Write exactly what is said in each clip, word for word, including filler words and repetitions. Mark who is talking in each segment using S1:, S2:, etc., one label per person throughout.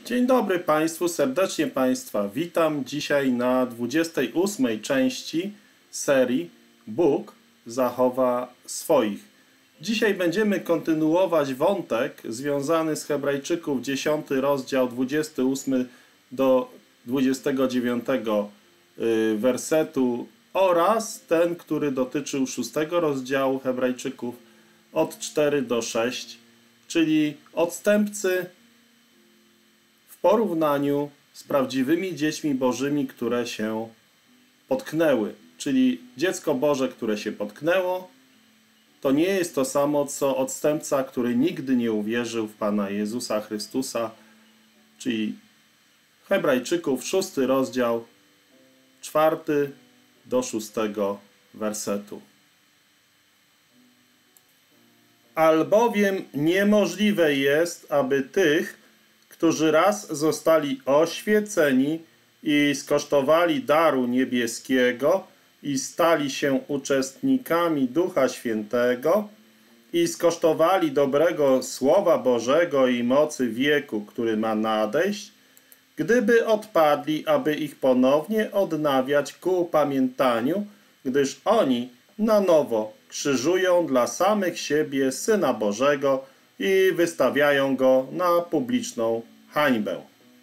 S1: Dzień dobry Państwu, serdecznie Państwa witam dzisiaj na dwudziestej ósmej części serii Bóg zachowa swoich. Dzisiaj będziemy kontynuować wątek związany z Hebrajczyków, dziesiąty rozdział, dwudziesty ósmy do dwudziestego dziewiątego wersetu oraz ten, który dotyczył szóstego rozdziału Hebrajczyków od czterech do sześciu, czyli odstępcy w porównaniu z prawdziwymi dziećmi bożymi, które się potknęły. Czyli dziecko Boże, które się potknęło, to nie jest to samo, co odstępca, który nigdy nie uwierzył w Pana Jezusa Chrystusa, czyli Hebrajczyków, szósty rozdział, czwarty do szóstego wersetu. Albowiem niemożliwe jest, aby tych, którzy raz zostali oświeceni i skosztowali daru niebieskiego i stali się uczestnikami Ducha Świętego i skosztowali dobrego Słowa Bożego i mocy wieku, który ma nadejść, gdyby odpadli, aby ich ponownie odnawiać ku upamiętaniu, gdyż oni na nowo krzyżują dla samych siebie Syna Bożego i wystawiają Go na publiczną hańbę.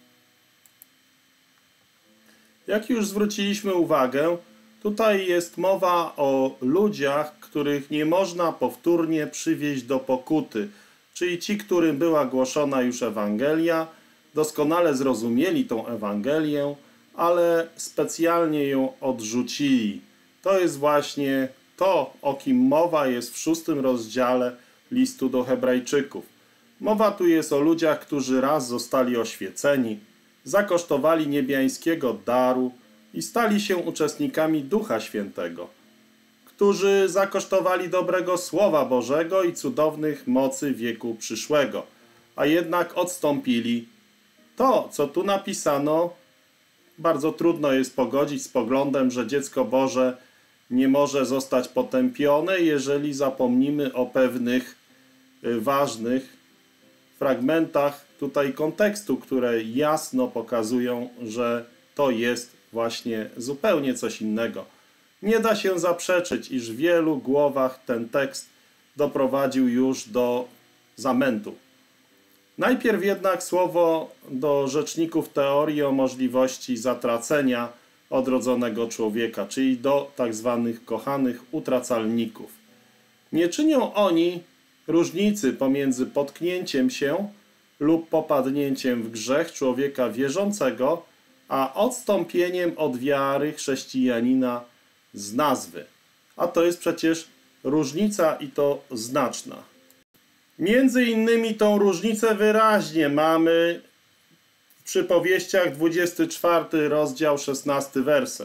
S1: Jak już zwróciliśmy uwagę, tutaj jest mowa o ludziach, których nie można powtórnie przywieźć do pokuty, czyli ci, którym była głoszona już Ewangelia, doskonale zrozumieli tą Ewangelię, ale specjalnie ją odrzucili. To jest właśnie to, o kim mowa jest w szóstym rozdziale listu do Hebrajczyków. Mowa tu jest o ludziach, którzy raz zostali oświeceni, zakosztowali niebiańskiego daru i stali się uczestnikami Ducha Świętego, którzy zakosztowali dobrego Słowa Bożego i cudownych mocy wieku przyszłego, a jednak odstąpili. To, co tu napisano, bardzo trudno jest pogodzić z poglądem, że dziecko Boże nie może zostać potępione, jeżeli zapomnimy o pewnych ważnych fragmentach tutaj kontekstu, które jasno pokazują, że to jest właśnie zupełnie coś innego. Nie da się zaprzeczyć, iż w wielu głowach ten tekst doprowadził już do zamętu. Najpierw jednak słowo do rzeczników teorii o możliwości zatracenia odrodzonego człowieka, czyli do tak zwanych kochanych utracalników. Nie czynią oni różnicy pomiędzy potknięciem się lub popadnięciem w grzech człowieka wierzącego, a odstąpieniem od wiary chrześcijanina z nazwy. A to jest przecież różnica i to znaczna. Między innymi tą różnicę wyraźnie mamy w przypowieściach dwudziesty czwarty rozdział, szesnasty werset.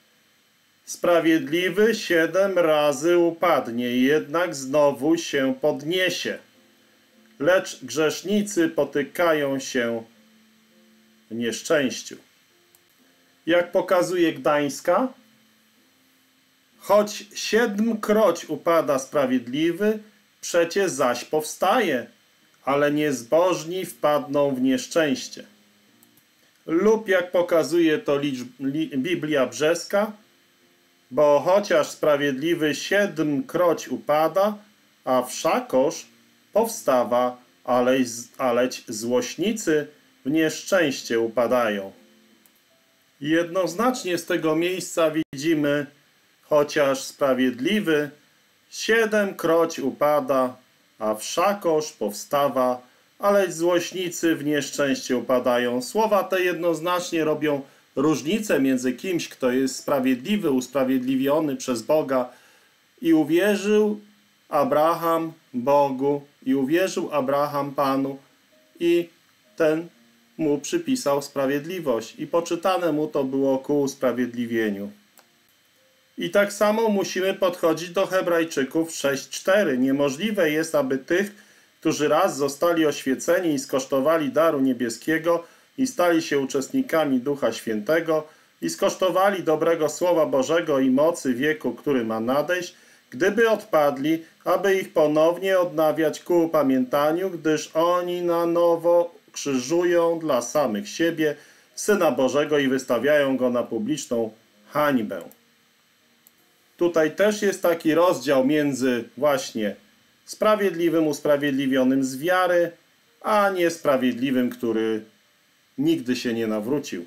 S1: Sprawiedliwy siedem razy upadnie, jednak znowu się podniesie. Lecz grzesznicy potykają się w nieszczęściu. Jak pokazuje Gdańska, choć siedmkroć upada sprawiedliwy, przecie zaś powstaje, ale niezbożni wpadną w nieszczęście. Lub jak pokazuje to Biblia Brzeska, bo chociaż sprawiedliwy siedmkroć upada, a wszakoż powstawa, aleć, aleć złośnicy w nieszczęście upadają. Jednoznacznie z tego miejsca widzimy, chociaż sprawiedliwy siedemkroć upada, a wszakoż powstawa, aleć złośnicy w nieszczęście upadają. Słowa te jednoznacznie robią różnicę między kimś, kto jest sprawiedliwy, usprawiedliwiony przez Boga i uwierzył Abraham Bogu i uwierzył Abraham Panu i ten mu przypisał sprawiedliwość i poczytane mu to było ku usprawiedliwieniu. I tak samo musimy podchodzić do Hebrajczyków sześć cztery. Niemożliwe jest, aby tych, którzy raz zostali oświeceni i skosztowali daru niebieskiego i stali się uczestnikami Ducha Świętego i skosztowali dobrego Słowa Bożego i mocy wieku, który ma nadejść, gdyby odpadli, aby ich ponownie odnawiać ku upamiętaniu, gdyż oni na nowo krzyżują dla samych siebie Syna Bożego i wystawiają Go na publiczną hańbę. Tutaj też jest taki rozdział między właśnie sprawiedliwym, usprawiedliwionym z wiary, a niesprawiedliwym, który nigdy się nie nawrócił.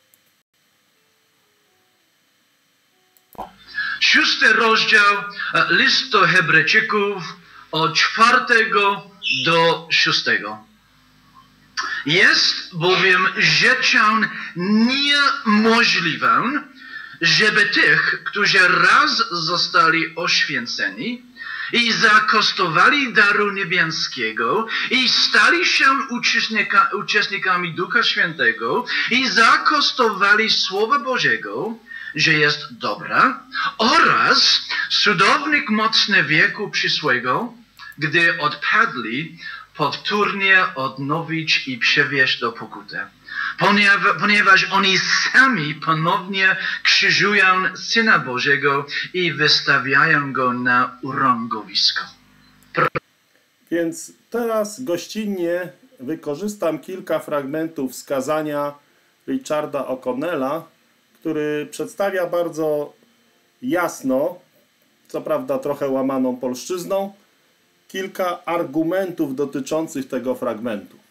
S2: Szósty rozdział listu do Hebrajczyków od czwartego do szóstego. Jest bowiem rzeczą niemożliwą, żeby tych, którzy raz zostali oświęceni i zakostowali daru niebieskiego i stali się uczestnika, uczestnikami Ducha Świętego i zakostowali Słowa Bożego, że jest dobra, oraz cudownych mocnych wieku przyszłego, gdy odpadli, powtórnie odnowić i przywieźć do pokuty. Ponieważ, ponieważ oni sami ponownie krzyżują Syna Bożego i wystawiają Go na urągowisko.
S1: Więc teraz gościnnie wykorzystam kilka fragmentów z kazania Richarda O'Connella, który przedstawia bardzo jasno, co prawda trochę łamaną polszczyzną, kilka argumentów dotyczących tego fragmentu.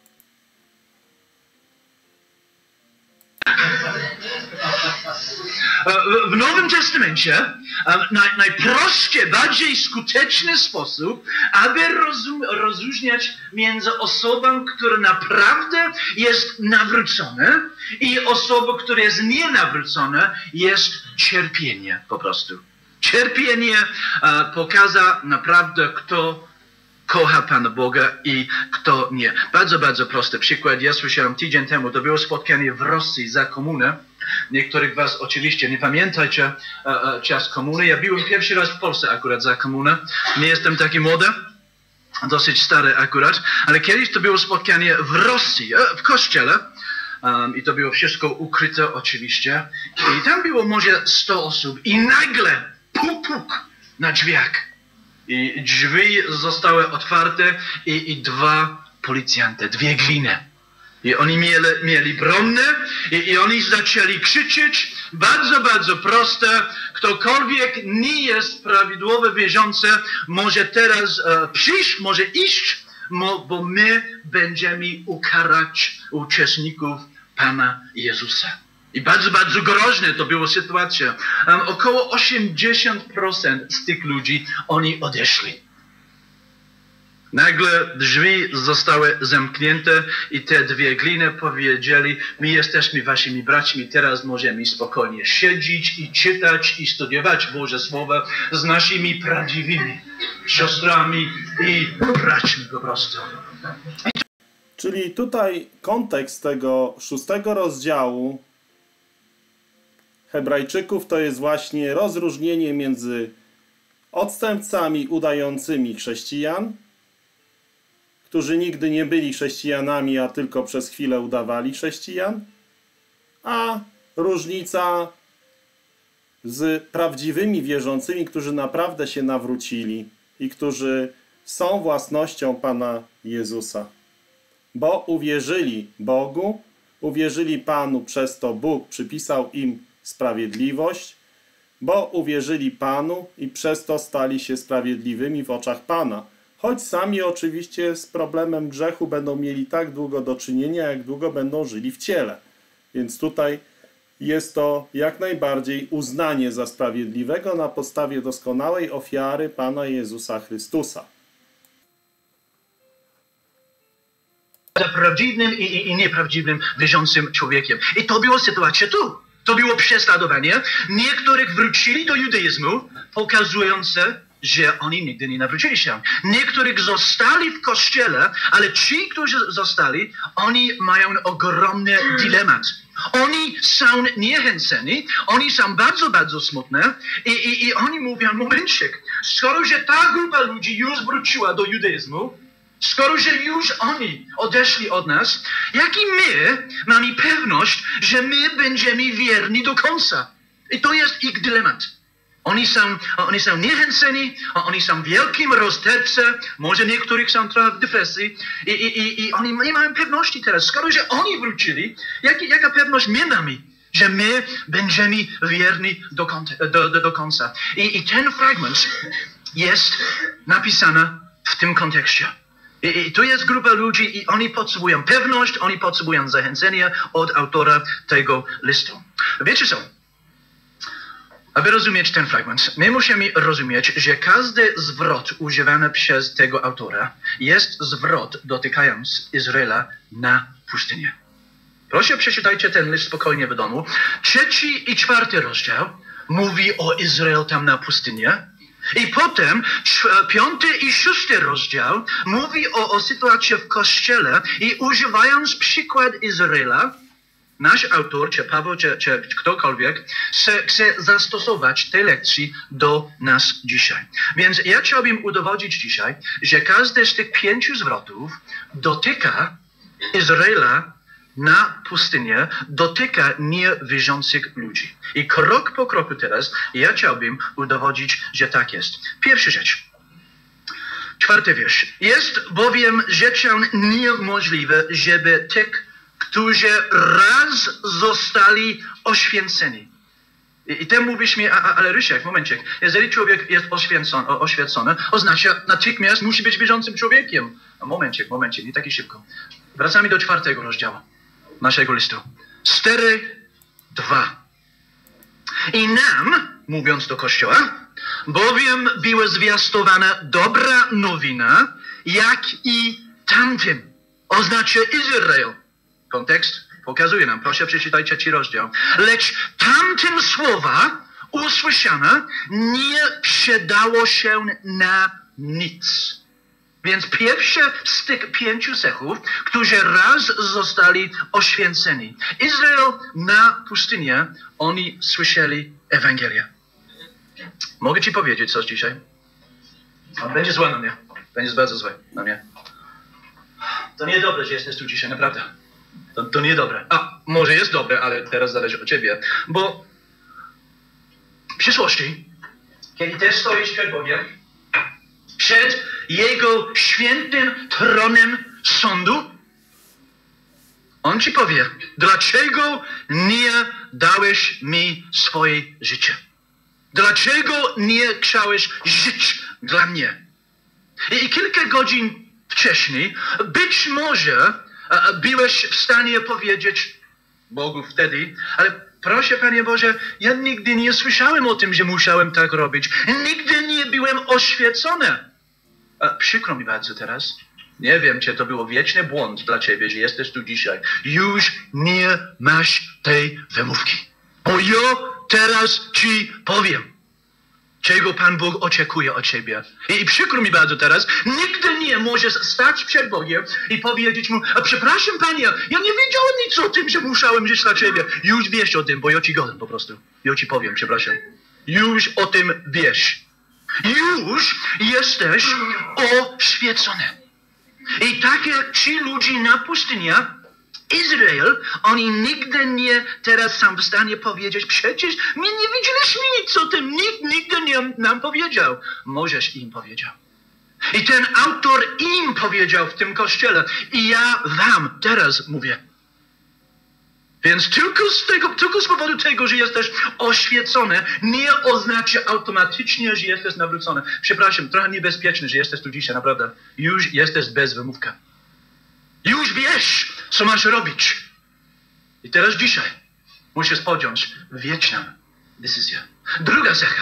S2: W Nowym Testamencie naj, najprostszy, bardziej skuteczny sposób, aby rozum, rozróżniać między osobą, która naprawdę jest nawrócona i osobą, która jest nienawrócona, jest cierpienie po prostu. Cierpienie pokaza naprawdę, kto kocha Pana Boga i kto nie. Bardzo, bardzo prosty przykład. Ja słyszałem tydzień temu, to było spotkanie w Rosji za komunę. Niektórych was oczywiście nie pamiętacie uh, czas komuny. Ja byłem pierwszy raz w Polsce akurat za komunę. Nie jestem taki młody, dosyć stary akurat, ale kiedyś to było spotkanie w Rosji, w kościele. Um, I to było wszystko ukryte oczywiście. I tam było może sto osób i nagle puk, puk na drzwiach. I drzwi zostały otwarte i, i dwa policjanty, dwie gliny. I oni mieli, mieli brony i, i oni zaczęli krzyczeć. Bardzo, bardzo proste. Ktokolwiek nie jest prawidłowo wierzący, może teraz e, przyjść, może iść, mo, bo my będziemy ukarać uczestników Pana Jezusa. I bardzo, bardzo groźne to była sytuacja. Um, około osiemdziesiąt procent z tych ludzi, oni odeszli. Nagle drzwi zostały zamknięte i te dwie gliny powiedzieli, my jesteśmy waszymi braćmi, teraz możemy spokojnie siedzieć i czytać i studiować Boże Słowo z naszymi prawdziwymi siostrami i braćmi po prostu.
S1: Czyli tutaj kontekst tego szóstego rozdziału Hebrajczyków to jest właśnie rozróżnienie między odstępcami udającymi chrześcijan, którzy nigdy nie byli chrześcijanami, a tylko przez chwilę udawali chrześcijan, a różnica z prawdziwymi wierzącymi, którzy naprawdę się nawrócili i którzy są własnością Pana Jezusa. Bo uwierzyli Bogu, uwierzyli Panu, przez to Bóg przypisał im sprawiedliwość, bo uwierzyli Panu i przez to stali się sprawiedliwymi w oczach Pana. Choć sami oczywiście z problemem grzechu będą mieli tak długo do czynienia, jak długo będą żyli w ciele. Więc tutaj jest to jak najbardziej uznanie za sprawiedliwego na podstawie doskonałej ofiary Pana Jezusa Chrystusa.
S2: Za prawdziwym i, i, i nieprawdziwym wierzącym człowiekiem. I to była sytuacja tu. To było prześladowanie. Niektórych wrócili do judaizmu, pokazujące, że oni nigdy nie nawrócili się. Niektórych zostali w kościele, ale ci, którzy zostali, oni mają ogromny dylemat. Oni są niechęceni, oni są bardzo, bardzo smutne i, i, i oni mówią, momencik, skoro że ta grupa ludzi już wróciła do judaizmu, skoro że już oni odeszli od nas, jak i my mamy pewność, że my będziemy wierni do końca. I to jest ich dylemat. Oni są, oni są niechęceni, oni są w wielkim rozterce, może niektórych są trochę w depresji i, i, i, i oni nie mają pewności teraz. Skoro, że oni wrócili, jak, jaka pewność my mamy, że my będziemy wierni do, do, do, do końca. I, I ten fragment jest napisany w tym kontekście. I, I tu jest grupa ludzi i oni potrzebują pewność, oni potrzebują zachęcenia od autora tego listu. Wiecie co? Aby rozumieć ten fragment, my musimy rozumieć, że każdy zwrot używany przez tego autora jest zwrot dotykający Izraela na pustynię. Proszę, przeczytajcie ten list spokojnie w domu. Trzeci i czwarty rozdział mówi o Izraelu tam na pustynię. I potem piąty i szósty rozdział mówi o, o sytuacji w Kościele i używając przykład Izraela, nasz autor, czy Paweł, czy, czy ktokolwiek, chce, chce zastosować te lekcje do nas dzisiaj. Więc ja chciałbym udowodnić dzisiaj, że każdy z tych pięciu zwrotów dotyka Izraela na pustynię, dotyka niewierzących ludzi. I krok po kroku teraz ja chciałbym udowodnić, że tak jest. Pierwsza rzecz. Czwarty wiersz. Jest bowiem rzeczą niemożliwą, żeby tych, którzy raz zostali oświęceni. I, i tym mówisz mi, a, ale Rysiek, momencik, jeżeli człowiek jest oświęcony, oświecony, oznacza natychmiast musi być wierzącym człowiekiem. A momencik, momencik, nie taki szybko. Wracamy do czwartego rozdziału naszego listu. cztery, dwa. I nam, mówiąc do Kościoła, bowiem była zwiastowana dobra nowina, jak i tamtym. Oznacza Izrael. Kontekst pokazuje nam, proszę przeczytajcie ci rozdział. Lecz tamtym słowa usłyszane nie przydało się na nic. Więc pierwsze z tych pięciu cechów, którzy raz zostali oświęceni. Izrael na pustynię, oni słyszeli Ewangelię. Mogę ci powiedzieć coś dzisiaj? On będzie zły na mnie. Będzie bardzo zły na mnie. To nie dobre, że jesteś tu dzisiaj, naprawdę. To, to nie dobre. A, może jest dobre, ale teraz zależy od ciebie. Bo w przyszłości, kiedy też stoisz przed Bogiem, przed Jego świętym tronem sądu, On ci powie, dlaczego nie dałeś mi swoje życie? Dlaczego nie chciałeś żyć dla mnie? I, i kilka godzin wcześniej, być może byłeś w stanie powiedzieć Bogu wtedy, ale proszę, Panie Boże, ja nigdy nie słyszałem o tym, że musiałem tak robić. Nigdy nie byłem oświecony. A, przykro mi bardzo teraz. Nie wiem, czy to był wieczny błąd dla ciebie, że jesteś tu dzisiaj. Już nie masz tej wymówki. Bo ja teraz ci powiem, czego Pan Bóg oczekuje od ciebie. I, I przykro mi bardzo teraz, nigdy nie możesz stać przed Bogiem i powiedzieć Mu, przepraszam Panie, ja nie wiedziałem nic o tym, że musiałem żyć dla Ciebie. Już wiesz o tym, bo ja Ci godam po prostu. Ja Ci powiem, przepraszam. Już o tym wiesz. Już jesteś oświecony. I tak jak ci ludzie na pustyni, Izrael, oni nigdy nie teraz są w stanie powiedzieć, przecież my nie wiedzieliśmy nic o tym, nikt nigdy nie nam powiedział. Możesz im powiedział. I ten autor im powiedział w tym kościele. I ja wam teraz mówię. Więc tylko z, tego, tylko z powodu tego, że jesteś oświecony, nie oznacza automatycznie, że jesteś nawrócony. Przepraszam, trochę niebezpieczny, że jesteś tu dzisiaj, naprawdę. Już jesteś bez wymówka. Już wiesz, co masz robić. I teraz dzisiaj musisz podjąć wieczną decyzję. Druga cecha.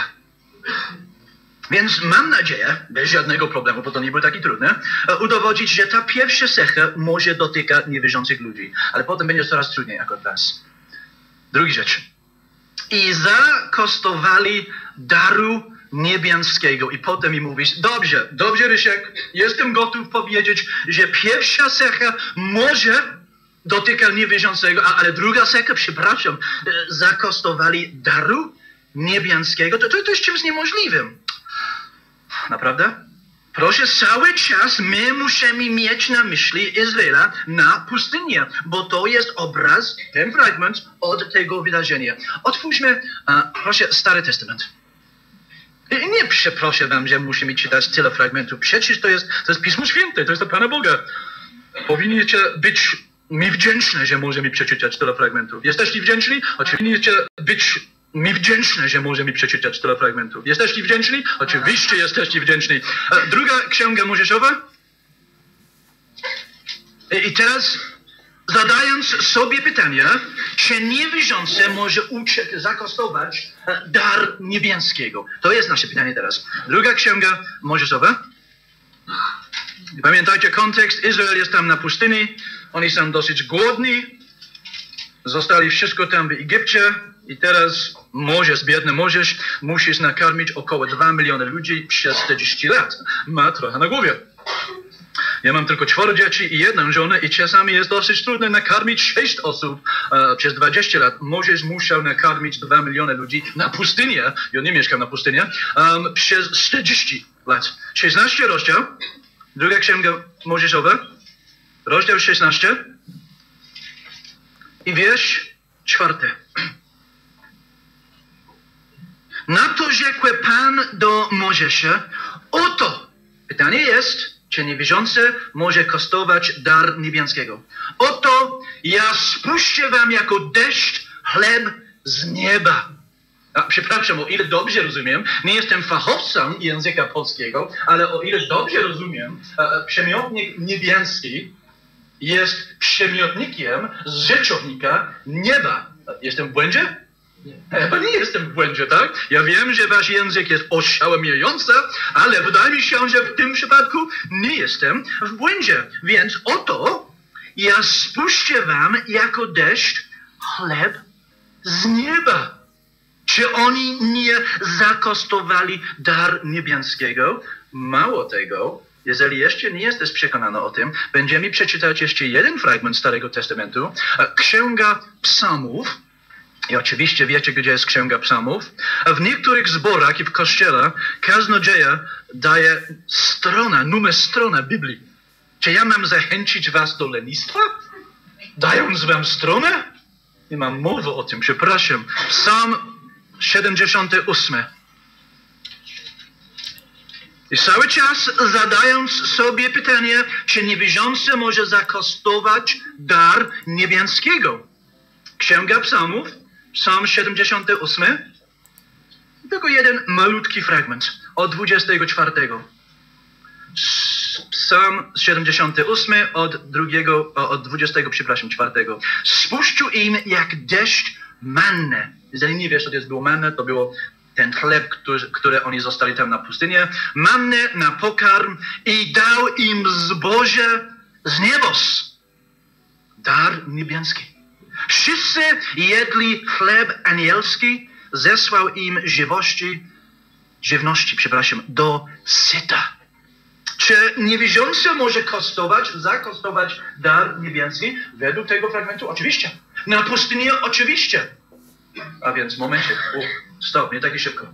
S2: Więc mam nadzieję, bez żadnego problemu, bo to nie było takie trudne, udowodnić, że ta pierwsza cecha może dotyka niewierzących ludzi. Ale potem będzie coraz trudniej jako raz. Druga rzecz. I zakostowali daru niebiańskiego. I potem mi mówisz, dobrze, dobrze Rysiek, jestem gotów powiedzieć, że pierwsza cecha może dotyka niewierzącego, ale druga cecha, przepraszam, zakostowali daru niebiańskiego. To, to, to jest czymś niemożliwym. Naprawdę? Proszę, cały czas my musimy mieć na myśli Izraela na pustyni, bo to jest obraz, ten fragment od tego wydarzenia. Otwórzmy, uh, proszę, Stary Testament. I nie przeproszę wam, że musimy czytać tyle fragmentów. Przecież to jest, to jest Pismo Święte, to jest od Pana Boga. Powinniście być mi wdzięczni, że możemy przeczytać tyle fragmentów. Jesteście wdzięczni? Oczywiście być mi wdzięczni, że możemy przeczytać tyle fragmentów. Jesteście wdzięczni? Oczywiście jesteście wdzięczni. Druga Księga Mojżeszowa. I teraz zadając sobie pytanie, czy niewierzący może uciec, zakosztować dar niebieskiego? To jest nasze pytanie teraz. Druga Księga Mojżeszowa. Pamiętajcie kontekst, Izrael jest tam na pustyni, oni są dosyć głodni, zostali wszystko tam w Egipcie i teraz Mojżesz, biedny Mojżesz, musisz nakarmić około dwa miliony ludzi przez czterdzieści lat. Ma trochę na głowie. Ja mam tylko czworo dzieci i jedną żonę i czasami jest dosyć trudno nakarmić sześć osób e, przez dwadzieścia lat. Mojżesz musiał nakarmić dwa miliony ludzi na pustynię, ja nie mieszkam na pustyni, um, przez czterdzieści lat. szesnasty rozdział, druga Księga Mojżeszowa, rozdział szesnasty i wiersz czwarty. Na to rzekł Pan do Mojżesza, oto, pytanie jest, czy niewierzący może kosztować dar niebieskiego. Oto ja spuszczę wam jako deszcz chleb z nieba. A, przepraszam, o ile dobrze rozumiem, nie jestem fachowcem języka polskiego, ale o ile dobrze rozumiem, a, przymiotnik niebieski jest przymiotnikiem z rzeczownika nieba. Jestem w błędzie? Chyba nie jestem w błędzie, tak? Ja wiem, że wasz język jest oszałamiający, ale wydaje mi się, że w tym przypadku nie jestem w błędzie. Więc oto ja spuszczę wam jako deszcz chleb z nieba. Czy oni nie zakosztowali dar niebieskiego? Mało tego, jeżeli jeszcze nie jesteś przekonany o tym, będziemy przeczytać jeszcze jeden fragment Starego Testamentu, Księga Psalmów. I oczywiście wiecie, gdzie jest Księga Psalmów. A w niektórych zborach i w kościele kaznodzieja daje stronę, numer strony Biblii. Czy ja mam zachęcić was do lenistwa? Dając wam stronę? Nie mam mowy o tym, przepraszam. Psalm siedemdziesiąty ósmy. I cały czas zadając sobie pytanie, czy niewierzący może zakosztować dar niebieskiego. Księga Psalmów, Psalm siedemdziesiąty ósmy. Tylko jeden malutki fragment od dwudziestego czwartego. Psalm siedemdziesiąty ósmy od drugiego, od dwudziestego, przepraszam, czwartego. Spuścił im jak deszcz mannę. Jeżeli nie wiesz, co to jest było mannę, to było ten chleb, który, który oni zostali tam na pustynię. Mannę na pokarm i dał im zboże z niebos. Dar niebieski. Wszyscy jedli chleb anielski, zesłał im żywności, żywności, przepraszam, do syta. Czy niewierzący może kosztować, zakosztować dar niebieski? Według tego fragmentu oczywiście. Na pustyni oczywiście. A więc momencie, Uf, stop, nie tak szybko.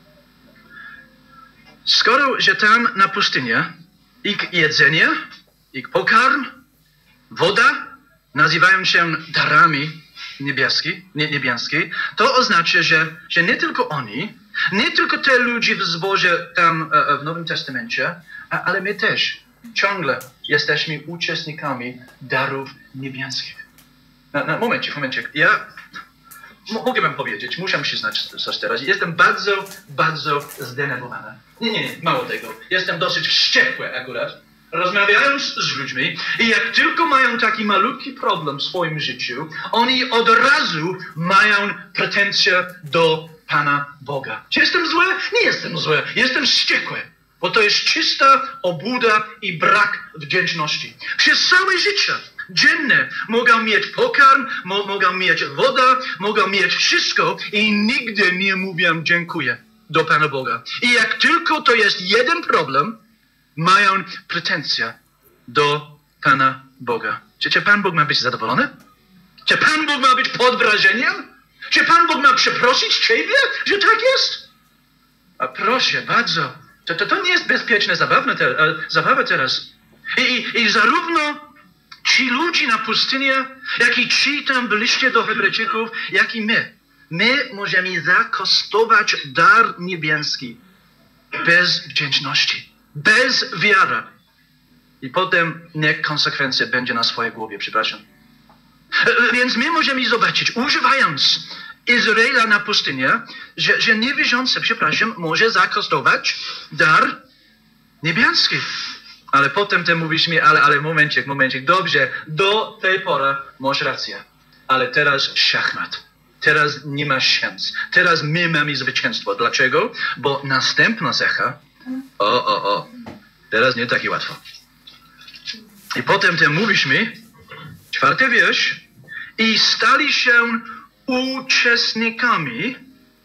S2: Skoro, że tam na pustyni ich jedzenie, ich pokarm, woda nazywają się darami niebieski, nie, niebieski, to oznacza, że, że nie tylko oni, nie tylko te ludzie w zborze tam e, w Nowym Testamencie, a, ale my też ciągle jesteśmy uczestnikami darów niebieskich. Na, na momencie, momencie. Ja mogę wam powiedzieć, muszę przyznać coś teraz. Jestem bardzo, bardzo zdenerwowany. Nie, nie, nie, mało tego. Jestem dosyć wściekły akurat. Rozmawiając z ludźmi i jak tylko mają taki malutki problem w swoim życiu, oni od razu mają pretensje do Pana Boga. Czy jestem zły? Nie jestem zły. Jestem wściekły, bo to jest czysta obłuda i brak wdzięczności. Przez całe życie dzienne mogą mieć pokarm, mo mogą mieć wodę, mogą mieć wszystko i nigdy nie mówią dziękuję do Pana Boga. I jak tylko to jest jeden problem, mają pretensje do Pana Boga. Czy, czy Pan Bóg ma być zadowolony? Czy Pan Bóg ma być pod wrażeniem? Czy Pan Bóg ma przeprosić Ciebie, że tak jest? A proszę bardzo, to, to, to nie jest bezpieczne zabawne te, zabawa teraz. I, i, I zarówno ci ludzie na pustyni, jak i ci tam w liście do Hebrajczyków, jak i my. My możemy zakosztować dar niebieski bez wdzięczności, bez wiary. I potem niech konsekwencje będzie na swojej głowie, przepraszam. Więc my możemy zobaczyć, używając Izraela na pustynię, że, że niewierzący, przepraszam, może zakosztować dar niebieski. Ale potem ty mówisz mi, ale, ale momencik, momencik, dobrze, do tej pory masz rację. Ale teraz szachmat. Teraz nie ma szans. Teraz my mamy zwycięstwo. Dlaczego? Bo następna cecha, o, o, o, teraz nie takie łatwo. I potem ty mówisz mi, czwarty wiersz, i stali się uczestnikami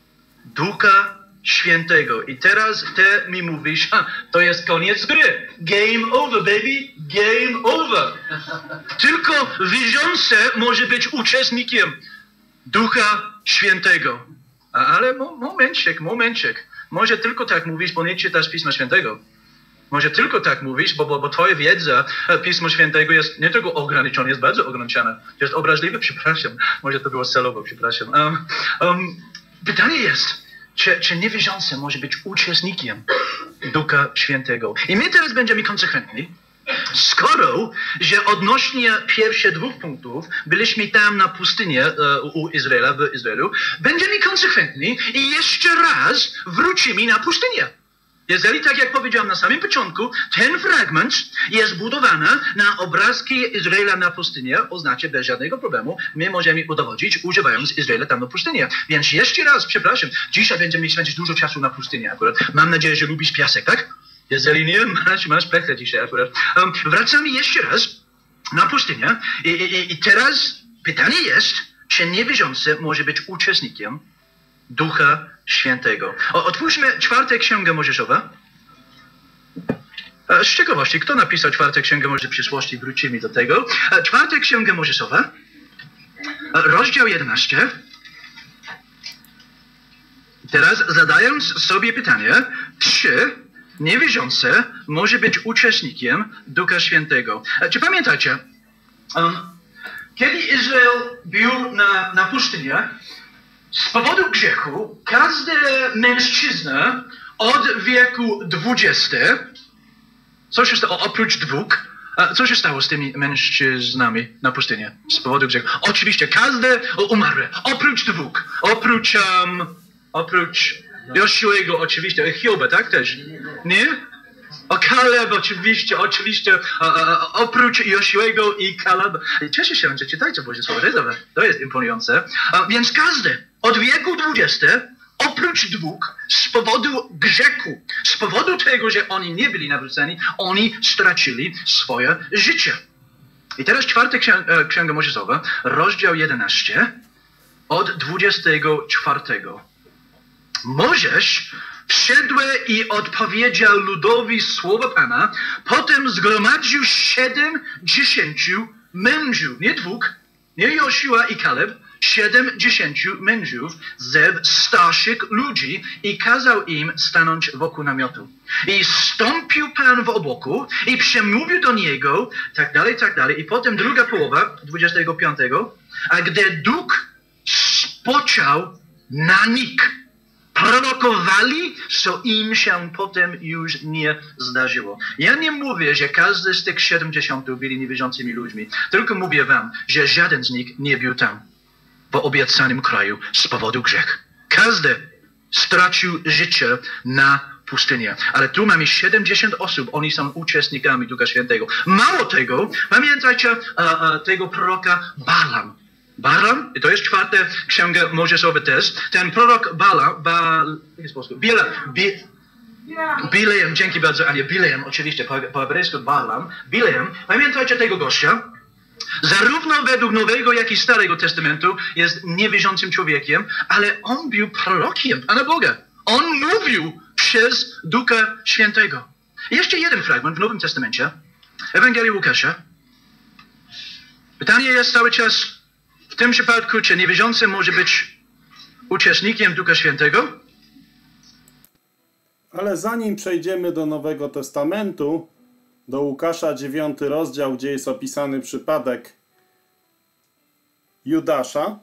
S2: Ducha Świętego. I teraz ty mi mówisz, a, to jest koniec gry. Game over, baby. Game over. Tylko wierzący może być uczestnikiem Ducha Świętego. A, ale mo momencik, momencik. Może tylko tak mówisz, bo nie czytasz Pisma Świętego. Może tylko tak mówisz, bo, bo, bo twoja wiedza Pisma Świętego jest nie tylko ograniczona, jest bardzo ograniczona. Jest obraźliwe, przepraszam. Może to było celowo, przepraszam. Um, um, pytanie jest, czy, czy niewierzący może być uczestnikiem Ducha Świętego? I my teraz będziemy konsekwentni. Skoro, że odnośnie pierwszych dwóch punktów byliśmy tam na pustyni uh, u Izraela, w Izraelu, będziemy konsekwentni i jeszcze raz wrócimy na pustynię. Jeżeli, tak jak powiedziałem na samym początku, ten fragment jest budowany na obrazki Izraela na pustynię, oznacza bez żadnego problemu, my możemy udowodnić, używając Izraela tam na pustynię. Więc jeszcze raz, przepraszam, dzisiaj będziemy spędzić dużo czasu na pustyni akurat. Mam nadzieję, że lubisz piasek, tak? Jeżeli nie, masz, masz pechę dzisiaj akurat. Um, wracamy jeszcze raz na pustynię i, i, i teraz pytanie jest, czy niewierzący może być uczestnikiem Ducha Świętego. O, otwórzmy czwartą Księgę Mojżeszową. Z ciekawości, kto napisał czwartą Księgę Mojżeszową? W przyszłości wrócimy do tego. Czwartą Księgę Mojżeszową, rozdział jedenasty. Teraz zadając sobie pytanie, czy niewierzący może być uczestnikiem Ducha Świętego. Czy pamiętacie, um, kiedy Izrael był na, na pustynię, z powodu grzechu każdy mężczyzna od wieku dwudziestego, co się stało oprócz dwóch, co się stało z tymi mężczyznami na pustyni z powodu grzechu? Oczywiście każdy umarł, oprócz dwóch, oprócz, um, oprócz Joshuego oczywiście, Hioba, tak też? Nie? O Kaleb, oczywiście, oczywiście, o, o, oprócz Joshuego i Kaleba. Cieszę się, że czytajcie Boże Słowo, to jest, to jest imponujące. A, więc każdy od wieku dwudziestego, oprócz dwóch, z powodu grzechu, z powodu tego, że oni nie byli nawróceni, oni stracili swoje życie. I teraz czwarta Księga Mojżeszowa, rozdział jedenasty, od dwudziestego czwartego. Mojżesz wszedł i odpowiedział ludowi słowa Pana, potem zgromadził siedemdziesięciu mężów, nie dwóch, nie Joshua i Kaleb, siedemdziesięciu mężów ze starszych ludzi i kazał im stanąć wokół namiotu. I stąpił Pan w obłoku i przemówił do niego, tak dalej, tak dalej. I potem druga połowa, dwudziestego piątego, a gdy duch spoczął na nich, prorokowali, co im się potem już nie zdarzyło. Ja nie mówię, że każdy z tych siedemdziesięciu byli niewierzącymi ludźmi, tylko mówię wam, że żaden z nich nie był tam w obiecanym kraju z powodu grzechu. Każdy stracił życie na pustynię. Ale tu mamy siedemdziesiąt osób, oni są uczestnikami Ducha Świętego. Mało tego, pamiętajcie a, a, tego proroka Balaam. Balaam, i to jest czwarta Księga Mojżeszowa też, ten prorok Balaam, ba, w jaki sposób? Bila, bi, Bileam, dzięki bardzo, Ania, Bileam, oczywiście, po, po hebrajsku Balaam, Bileam, pamiętajcie tego gościa, zarówno według Nowego, jak i Starego Testamentu jest niewierzącym człowiekiem, ale on był prorokiem Pana Boga. On mówił przez Ducha Świętego. I jeszcze jeden fragment w Nowym Testamencie, Ewangelii Łukasza. Pytanie jest cały czas, w tym przypadku, czy niewierzący może być uczestnikiem Ducha Świętego?
S1: Ale zanim przejdziemy do Nowego Testamentu, do Łukasza dziewiąty rozdział, gdzie jest opisany przypadek Judasza,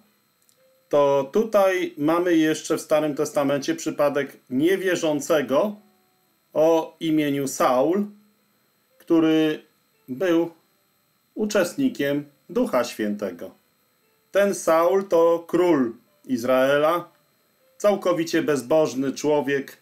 S1: to tutaj mamy jeszcze w Starym Testamencie przypadek niewierzącego o imieniu Saul, który był uczestnikiem Ducha Świętego. Ten Saul to król Izraela, całkowicie bezbożny człowiek,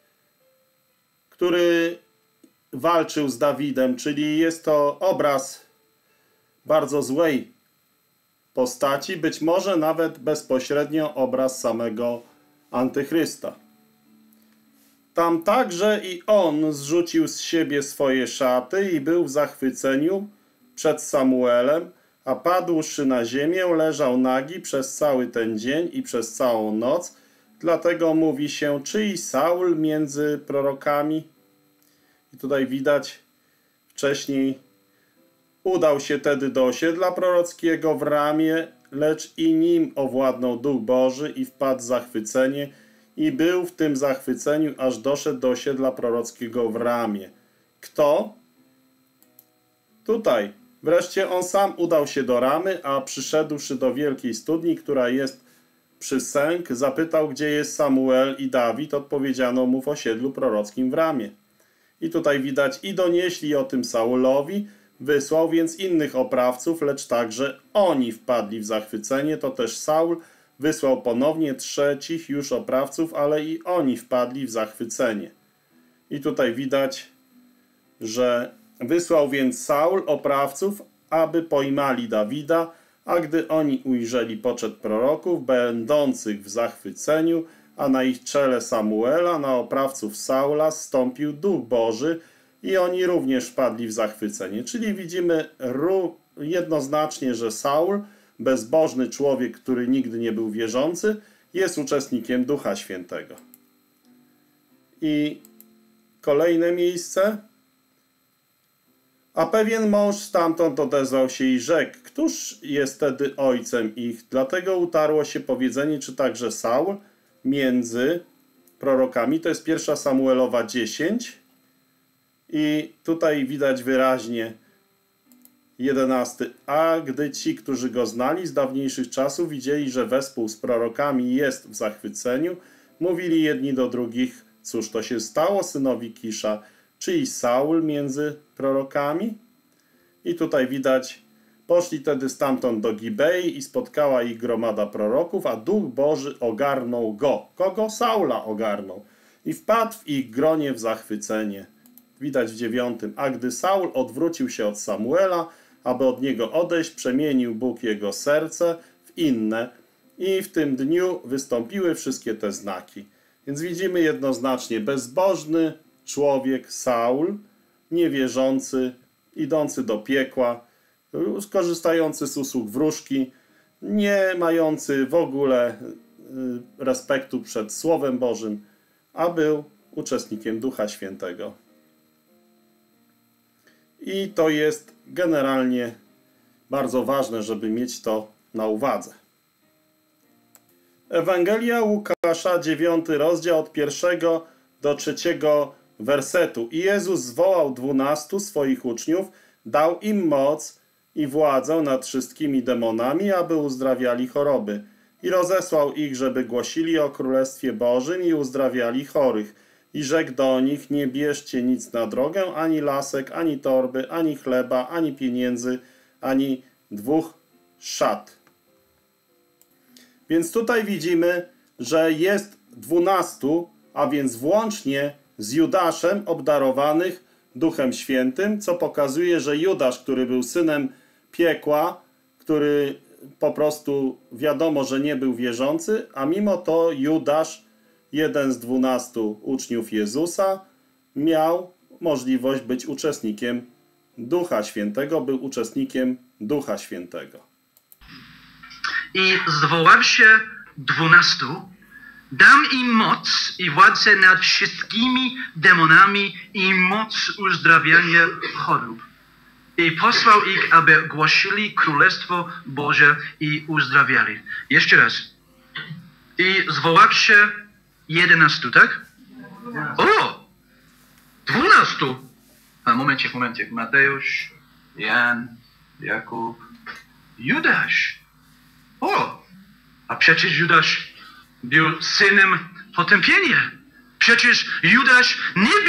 S1: który walczył z Dawidem, czyli jest to obraz bardzo złej postaci, być może nawet bezpośrednio obraz samego Antychrysta. Tam także i on zrzucił z siebie swoje szaty i był w zachwyceniu przed Samuelem, a padłszy na ziemię, leżał nagi przez cały ten dzień i przez całą noc. Dlatego mówi się, czyj Saul między prorokami? I tutaj widać wcześniej, udał się tedy do osiedla prorockiego w Ramie, lecz i nim owładnął Duch Boży i wpadł w zachwycenie i był w tym zachwyceniu, aż doszedł do osiedla prorockiego w Ramie. Kto? Tutaj. Wreszcie on sam udał się do Ramy, a przyszedłszy do wielkiej studni, która jest przy Sęk, zapytał, gdzie jest Samuel i Dawid. Odpowiedziano mu w osiedlu prorockim w Ramie. I tutaj widać, i donieśli o tym Saulowi, wysłał więc innych oprawców, lecz także oni wpadli w zachwycenie. To też Saul wysłał ponownie trzecich już oprawców, ale i oni wpadli w zachwycenie. I tutaj widać, że wysłał więc Saul oprawców, aby pojmali Dawida, a gdy oni ujrzeli poczet proroków, będących w zachwyceniu, a na ich czele Samuela, na oprawców Saula zstąpił Duch Boży i oni również wpadli w zachwycenie. Czyli widzimy jednoznacznie, że Saul, bezbożny człowiek, który nigdy nie był wierzący, jest uczestnikiem Ducha Świętego. I kolejne miejsce. A pewien mąż stamtąd odezwał się i rzekł, któż jest tedy ojcem ich? Dlatego utarło się powiedzenie, czy także Saul między prorokami. To jest pierwsza Samuelowa dziesięć. I tutaj widać wyraźnie jedenasty. A gdy ci, którzy go znali z dawniejszych czasów, widzieli, że wespół z prorokami jest w zachwyceniu, mówili jedni do drugich, cóż to się stało synowi Kisza? Czy i Saul między prorokami? I tutaj widać, poszli tedy stamtąd do Gibei i spotkała ich gromada proroków, a Duch Boży ogarnął go. Kogo? Saula ogarnął. I wpadł w ich gronie w zachwycenie. Widać w dziewiątym. A gdy Saul odwrócił się od Samuela, aby od niego odejść, przemienił Bóg jego serce w inne. I w tym dniu wystąpiły wszystkie te znaki. Więc widzimy jednoznacznie bezbożny człowiek Saul, niewierzący, idący do piekła, skorzystający z usług wróżki, nie mający w ogóle respektu przed Słowem Bożym, a był uczestnikiem Ducha Świętego. I to jest generalnie bardzo ważne, żeby mieć to na uwadze. Ewangelia Łukasza, dziewiąty rozdział, od pierwszego do trzeciego wersetu. I Jezus zwołał dwunastu swoich uczniów, dał im moc i władzę nad wszystkimi demonami, aby uzdrawiali choroby. I rozesłał ich, żeby głosili o Królestwie Bożym i uzdrawiali chorych. I rzekł do nich, nie bierzcie nic na drogę, ani lasek, ani torby, ani chleba, ani pieniędzy, ani dwóch szat. Więc tutaj widzimy, że jest dwunastu, a więc włącznie z Judaszem obdarowanych Duchem Świętym, co pokazuje, że Judasz, który był synem piekła, który po prostu wiadomo, że nie był wierzący, a mimo to Judasz, jeden z dwunastu uczniów Jezusa, miał możliwość być uczestnikiem Ducha Świętego, był uczestnikiem Ducha Świętego.
S2: I zwoławszy dwunastu, dam im moc i władzę nad wszystkimi demonami i moc uzdrawiania chorób. I posłał ich, aby głosili Królestwo Boże i uzdrawiali. Jeszcze raz. I zwoławszy jedenastu, tak? O! Dwunastu! A momencik, momencik. Mateusz, Jan, Jakub, Judasz. O! A przecież Judasz był synem potępienia. Przecież Judasz nie był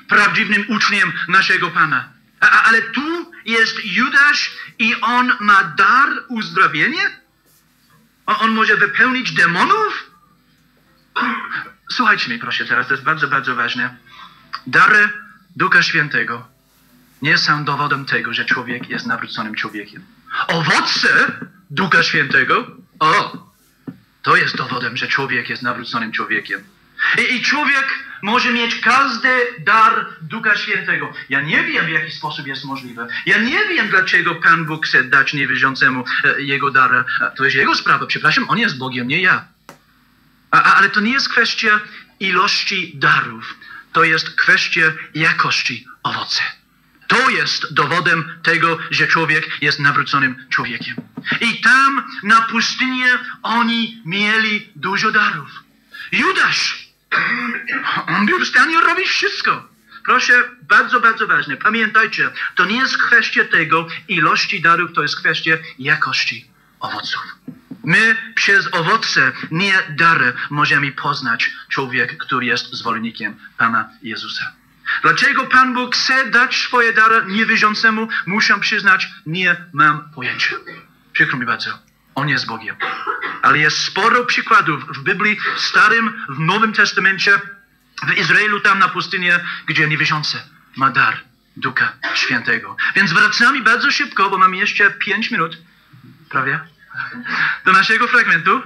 S2: prawdziwym uczniem naszego Pana. A, ale tu jest Judasz i on ma dar uzdrowienia? On, on może wypełnić demonów? Słuchajcie mnie proszę teraz, to jest bardzo, bardzo ważne. Dary Ducha Świętego nie są dowodem tego, że człowiek jest nawróconym człowiekiem. Owoce Ducha Świętego, o, to jest dowodem, że człowiek jest nawróconym człowiekiem. I, I człowiek może mieć każdy dar Ducha Świętego. Ja nie wiem, w jaki sposób jest możliwe. Ja nie wiem, dlaczego Pan Bóg chce dać niewierzącemu e, jego dar. To jest jego sprawa. Przepraszam, on jest Bogiem, nie ja. A, a, ale to nie jest kwestia ilości darów. To jest kwestia jakości owoce. To jest dowodem tego, że człowiek jest nawróconym człowiekiem. I tam na pustyni oni mieli dużo darów. Judasz, on był w stanie robić wszystko. Proszę, bardzo, bardzo ważne. Pamiętajcie, to nie jest kwestia tego ilości darów, to jest kwestia jakości owoców. My przez owoce, nie dary, możemy poznać człowiek, który jest zwolennikiem Pana Jezusa. Dlaczego Pan Bóg chce dać swoje dary niewierzącemu? Muszę przyznać, nie mam pojęcia. Przykro mi bardzo. On jest Bogiem. Ale jest sporo przykładów w Biblii, w Starym, w Nowym Testamencie, w Izraelu, tam na pustyni, gdzie niewierzący ma dar Ducha Świętego. Więc wracamy bardzo szybko, bo mamy jeszcze pięć minut, prawie, do naszego fragmentu.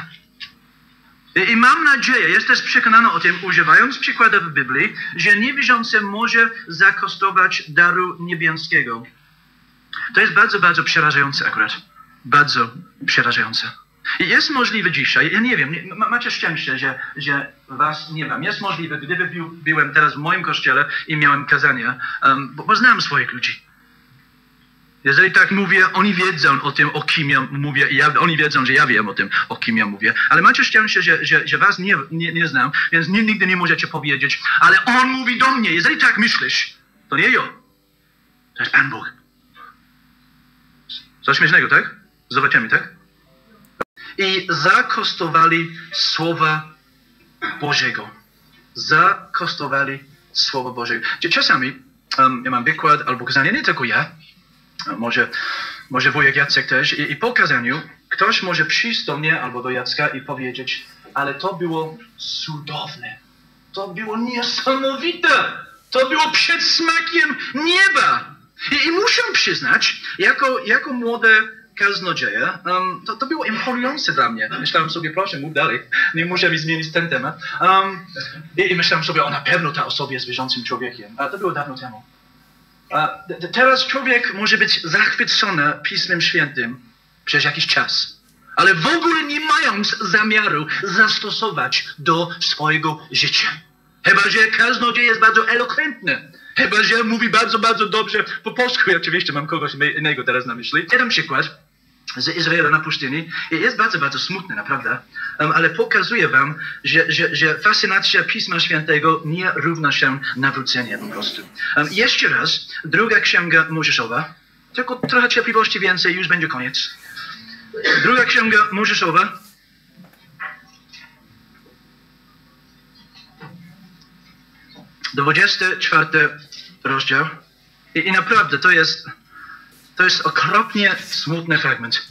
S2: I mam nadzieję, jestem przekonany o tym, używając przykładów w Biblii, że niewierzący może zakosztować daru niebieskiego. To jest bardzo, bardzo przerażające akurat. Bardzo przerażające. I jest możliwe dzisiaj, ja nie wiem, nie, macie szczęście, że, że was nie mam. Jest możliwe, gdyby był, byłem teraz w moim kościele i miałem kazania, um, bo, bo znam swoich ludzi. Jeżeli tak mówię, oni wiedzą o tym, o kim ja mówię, i ja, oni wiedzą, że ja wiem o tym, o kim ja mówię. Ale macie szczęście, że, że, że was nie, nie, nie znam, więc nigdy nie możecie powiedzieć, ale on mówi do mnie. Jeżeli tak myślisz, to nie ja. To jest Pan Bóg. Coś śmiesznego, tak? Zobaczymy, tak? I zakostowali Słowa Bożego. Zakostowali Słowa Bożego. Czasami um, ja mam wykład albo kazanie, nie tylko ja, może, może wujek Jacek też, i, i po kazaniu ktoś może przyjść do mnie albo do Jacka i powiedzieć, ale to było cudowne, to było niesamowite, to było przed smakiem nieba. I, i muszę przyznać, jako, jako młode kaznodzieje, um, to, to było imponujące dla mnie. Myślałem sobie, proszę, mów dalej, nie muszę mi zmienić ten temat. Um, i, I myślałem sobie, o na pewno ta osoba jest wierzącym człowiekiem. A to było dawno temu. A teraz człowiek może być zachwycony Pismem Świętym przez jakiś czas, ale w ogóle nie mając zamiaru zastosować do swojego życia. Chyba że kaznodziej jest bardzo elokwentny. Chyba że mówi bardzo, bardzo dobrze po polsku. Ja oczywiście mam kogoś innego teraz na myśli. Jeden przykład z Izraela na pustyni jest bardzo, bardzo smutny, naprawdę. Um, ale pokazuje wam, że, że, że fascynacja Pisma Świętego nie równa się nawróceniu po prostu. Um, jeszcze raz, druga księga Mojżeszowa. Tylko trochę cierpliwości więcej, już będzie koniec. Druga księga Mojżeszowa. dwudziesty czwarty rozdział. I, I naprawdę to jest, to jest okropnie smutny fragment.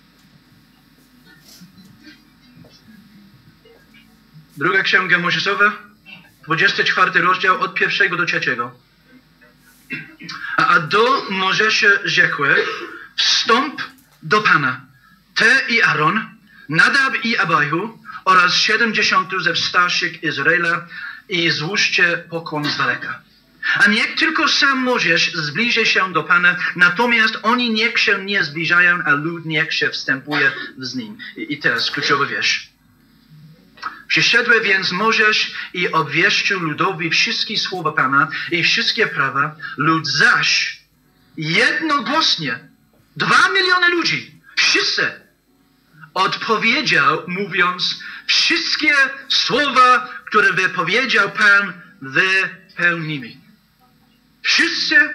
S2: Druga księga Mojżeszowa, dwudziesty czwarty rozdział, od pierwszego do trzeciego. A, a do Mojżesza rzekły, wstąp do Pana, Ty i Aaron, Nadab i Abihu oraz siedemdziesięciu ze starszych Izraela i złóżcie pokłon z daleka. A niech tylko sam Mojżesz zbliży się do Pana, natomiast oni niech się nie zbliżają, a lud niech się wstępuje z nim. I, i teraz kluczowy wiersz. Przyszedł więc Mojżesz i obwieścił ludowi wszystkie słowa Pana i wszystkie prawa. Lud zaś jednogłośnie, dwa miliony ludzi, wszyscy, odpowiedział, mówiąc, wszystkie słowa, które wypowiedział Pan, wypełnimy. Wszyscy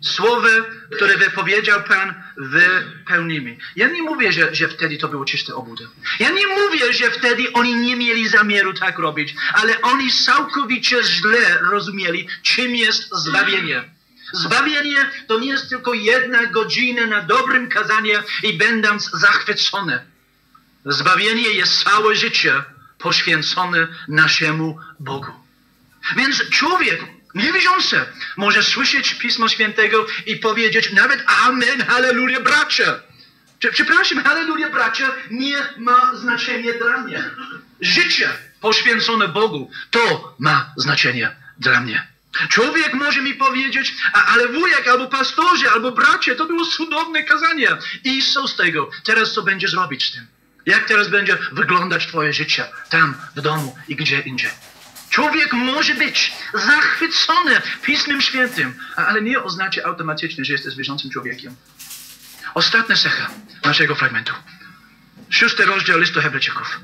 S2: Słowo, które wypowiedział Pan, wypełnimy. Ja nie mówię, że, że wtedy to było czyste obłuda. Ja nie mówię, że wtedy oni nie mieli zamiaru tak robić, ale oni całkowicie źle rozumieli, czym jest zbawienie. Zbawienie to nie jest tylko jedna godzina na dobrym kazaniu i będąc zachwycony. Zbawienie jest całe życie poświęcone naszemu Bogu. Więc człowiek niewierzący może słyszeć Pismo Świętego i powiedzieć nawet amen, halleluja, bracia. Przepraszam, halleluja, bracia, nie ma znaczenia dla mnie. Życie poświęcone Bogu, to ma znaczenie dla mnie. Człowiek może mi powiedzieć, a, ale wujek, albo pastorzy, albo bracie, to było cudowne kazanie. I co z tego? Teraz co będziesz robić z tym? Jak teraz będzie wyglądać twoje życie tam, w domu i gdzie indziej? Człowiek może być zachwycony Pismem Świętym, ale nie oznacza automatycznie, że jesteś wierzącym człowiekiem. Ostatnia cecha naszego fragmentu. Szósty rozdział listu Hebrajczyków.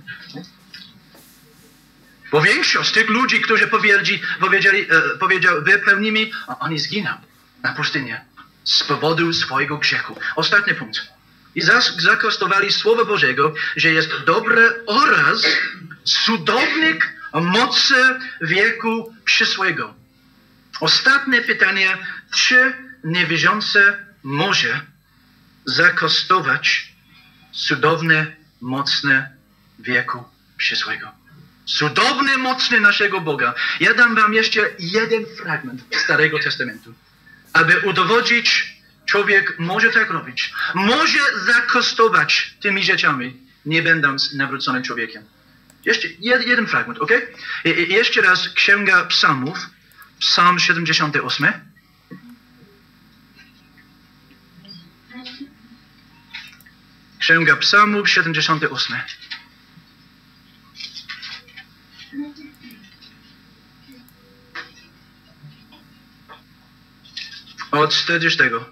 S2: Bo większość z tych ludzi, którzy powiedzieli, powiedzieli, e, powiedział, wypełnimy, oni zginą na pustynię z powodu swojego grzechu. Ostatni punkt. I zakostowali Słowo Bożego, że jest dobre oraz cudownych mocy wieku przyszłego. Ostatnie pytanie. Czy niewierzący może zakostować cudowne, mocne wieku przyszłego? Cudowne, mocne naszego Boga. Ja dam wam jeszcze jeden fragment Starego Testamentu, aby udowodnić, człowiek może tak robić. Może zakostować tymi rzeczami, nie będąc nawróconym człowiekiem. Jeszcze jed, jeden fragment, ok? I, i jeszcze raz Księga Psalmów, Psalm siedemdziesiąty ósmy. Księga Psalmów, siedemdziesiąty ósmy. Od czterdziestego.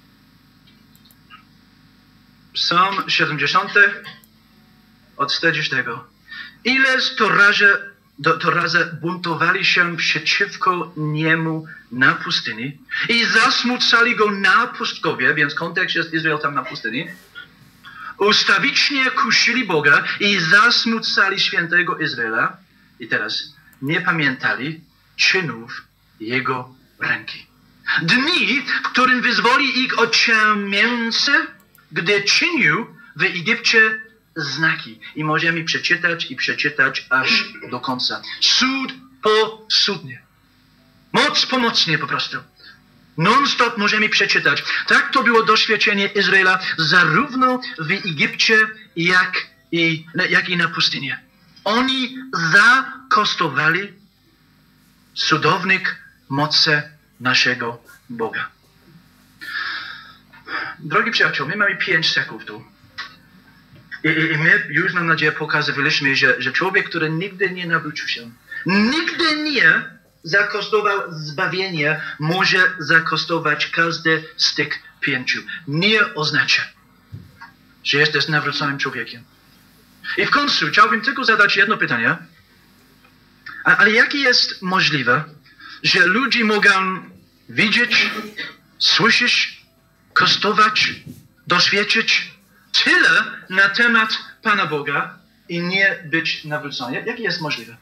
S2: Psalm siedemdziesiąty od czterdziestego. Ileż to razy, to razy buntowali się przeciwko niemu na pustyni i zasmucali go na pustkowie, więc kontekst jest Izrael tam na pustyni. Ustawicznie kusili Boga i zasmucali świętego Izraela. I teraz nie pamiętali czynów jego ręki. Dni, w którym wyzwoli ich od ciemięcy, gdy czynił w Egipcie znaki. I możemy przeczytać i przeczytać aż do końca. Cud po cudnie. Moc pomocnie po prostu. Non-stop możemy przeczytać. Tak to było doświadczenie Izraela zarówno w Egipcie, jak i, jak i na pustyni. Oni zakostowali cudownych mocy naszego Boga. Drogi przyjaciół, my mamy pięć sekund tu. I, i, I my już, mam nadzieję, pokazywaliśmy, że, że człowiek, który nigdy nie nawrócił się, nigdy nie zakostował zbawienie, może zakostować każdy z tych pięciu. Nie oznacza, że jesteś nawróconym człowiekiem. I w końcu chciałbym tylko zadać jedno pytanie. A, ale jakie jest możliwe, że ludzie mogą widzieć, słyszeć, kostować, doświadczyć tyle na temat Pana Boga i nie być nawrócony? Jakie jest możliwe?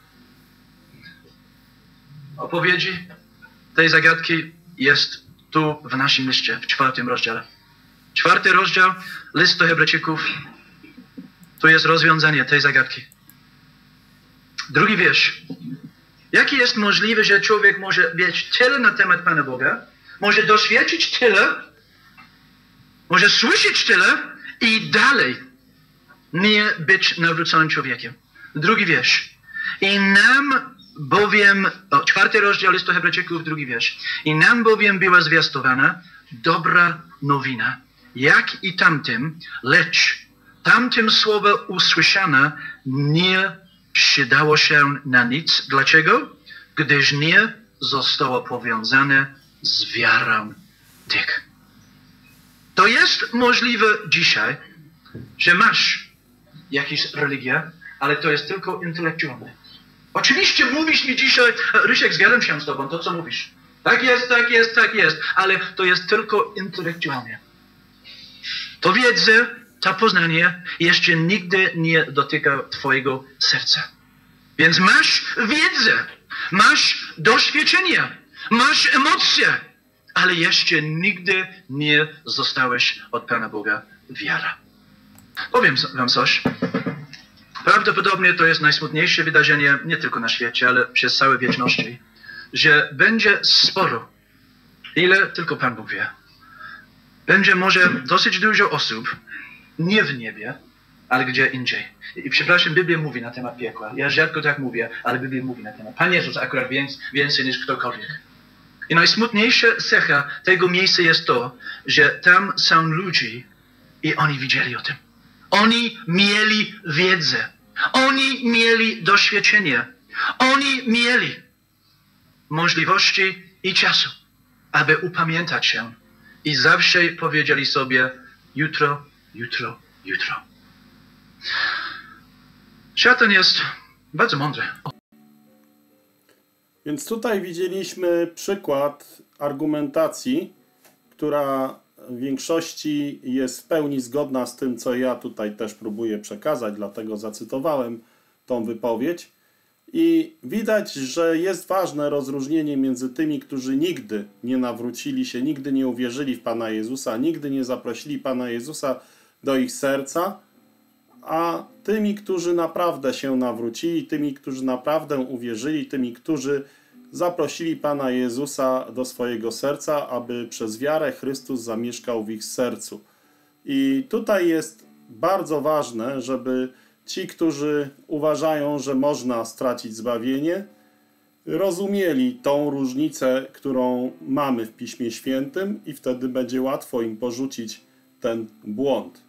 S2: Odpowiedzi tej zagadki jest tu w naszym liście, w czwartym rozdziale. Czwarty rozdział listu Hebrajczyków. To jest rozwiązanie tej zagadki. Drugi wiersz. Jakie jest możliwe, że człowiek może wiedzieć tyle na temat Pana Boga, może doświadczyć tyle, może słyszeć tyle i dalej nie być nawróconym człowiekiem? Drugi wiersz. I nam bowiem, o, czwarty rozdział listu Hebrajczyków, drugi wiersz. I nam bowiem była zwiastowana dobra nowina, jak i tamtym, lecz tamtym słowo usłyszane nie przydało się na nic. Dlaczego? Gdyż nie zostało powiązane z wiarą tych. To jest możliwe dzisiaj, że masz jakąś religię, ale to jest tylko intelektualne. Oczywiście mówisz mi dzisiaj, Rysiek, zgadzam się z tobą, to co mówisz. Tak jest, tak jest, tak jest, ale to jest tylko intelektualnie. To wiedza, to poznanie jeszcze nigdy nie dotyka twojego serca. Więc masz wiedzę, masz doświadczenie, masz emocje, ale jeszcze nigdy nie zostałeś od Pana Boga wiara. Powiem wam coś. Prawdopodobnie to jest najsmutniejsze wydarzenie nie tylko na świecie, ale przez całe wieczności, że będzie sporo, ile tylko Pan Bóg wie. Będzie może dosyć dużo osób, nie w niebie, ale gdzie indziej. I przepraszam, Biblia mówi na temat piekła. Ja rzadko tak mówię, ale Biblia mówi na temat. Pan Jezus akurat więcej, więcej niż ktokolwiek. I najsmutniejsza cecha tego miejsca jest to, że tam są ludzie i oni widzieli o tym. Oni mieli wiedzę. Oni mieli doświadczenie. Oni mieli możliwości i czasu, aby upamiętać się. I zawsze powiedzieli sobie jutro, jutro, jutro. Szatan jest bardzo mądry.
S1: Więc tutaj widzieliśmy przykład argumentacji, która w większości jest w pełni zgodna z tym, co ja tutaj też próbuję przekazać, dlatego zacytowałem tą wypowiedź. I widać, że jest ważne rozróżnienie między tymi, którzy nigdy nie nawrócili się, nigdy nie uwierzyli w Pana Jezusa, nigdy nie zaprosili Pana Jezusa do ich serca, a tymi, którzy naprawdę się nawrócili, tymi, którzy naprawdę uwierzyli, tymi, którzy zaprosili Pana Jezusa do swojego serca, aby przez wiarę Chrystus zamieszkał w ich sercu. I tutaj jest bardzo ważne, żeby ci, którzy uważają, że można stracić zbawienie, rozumieli tą różnicę, którą mamy w Piśmie Świętym i wtedy będzie łatwo im porzucić ten błąd.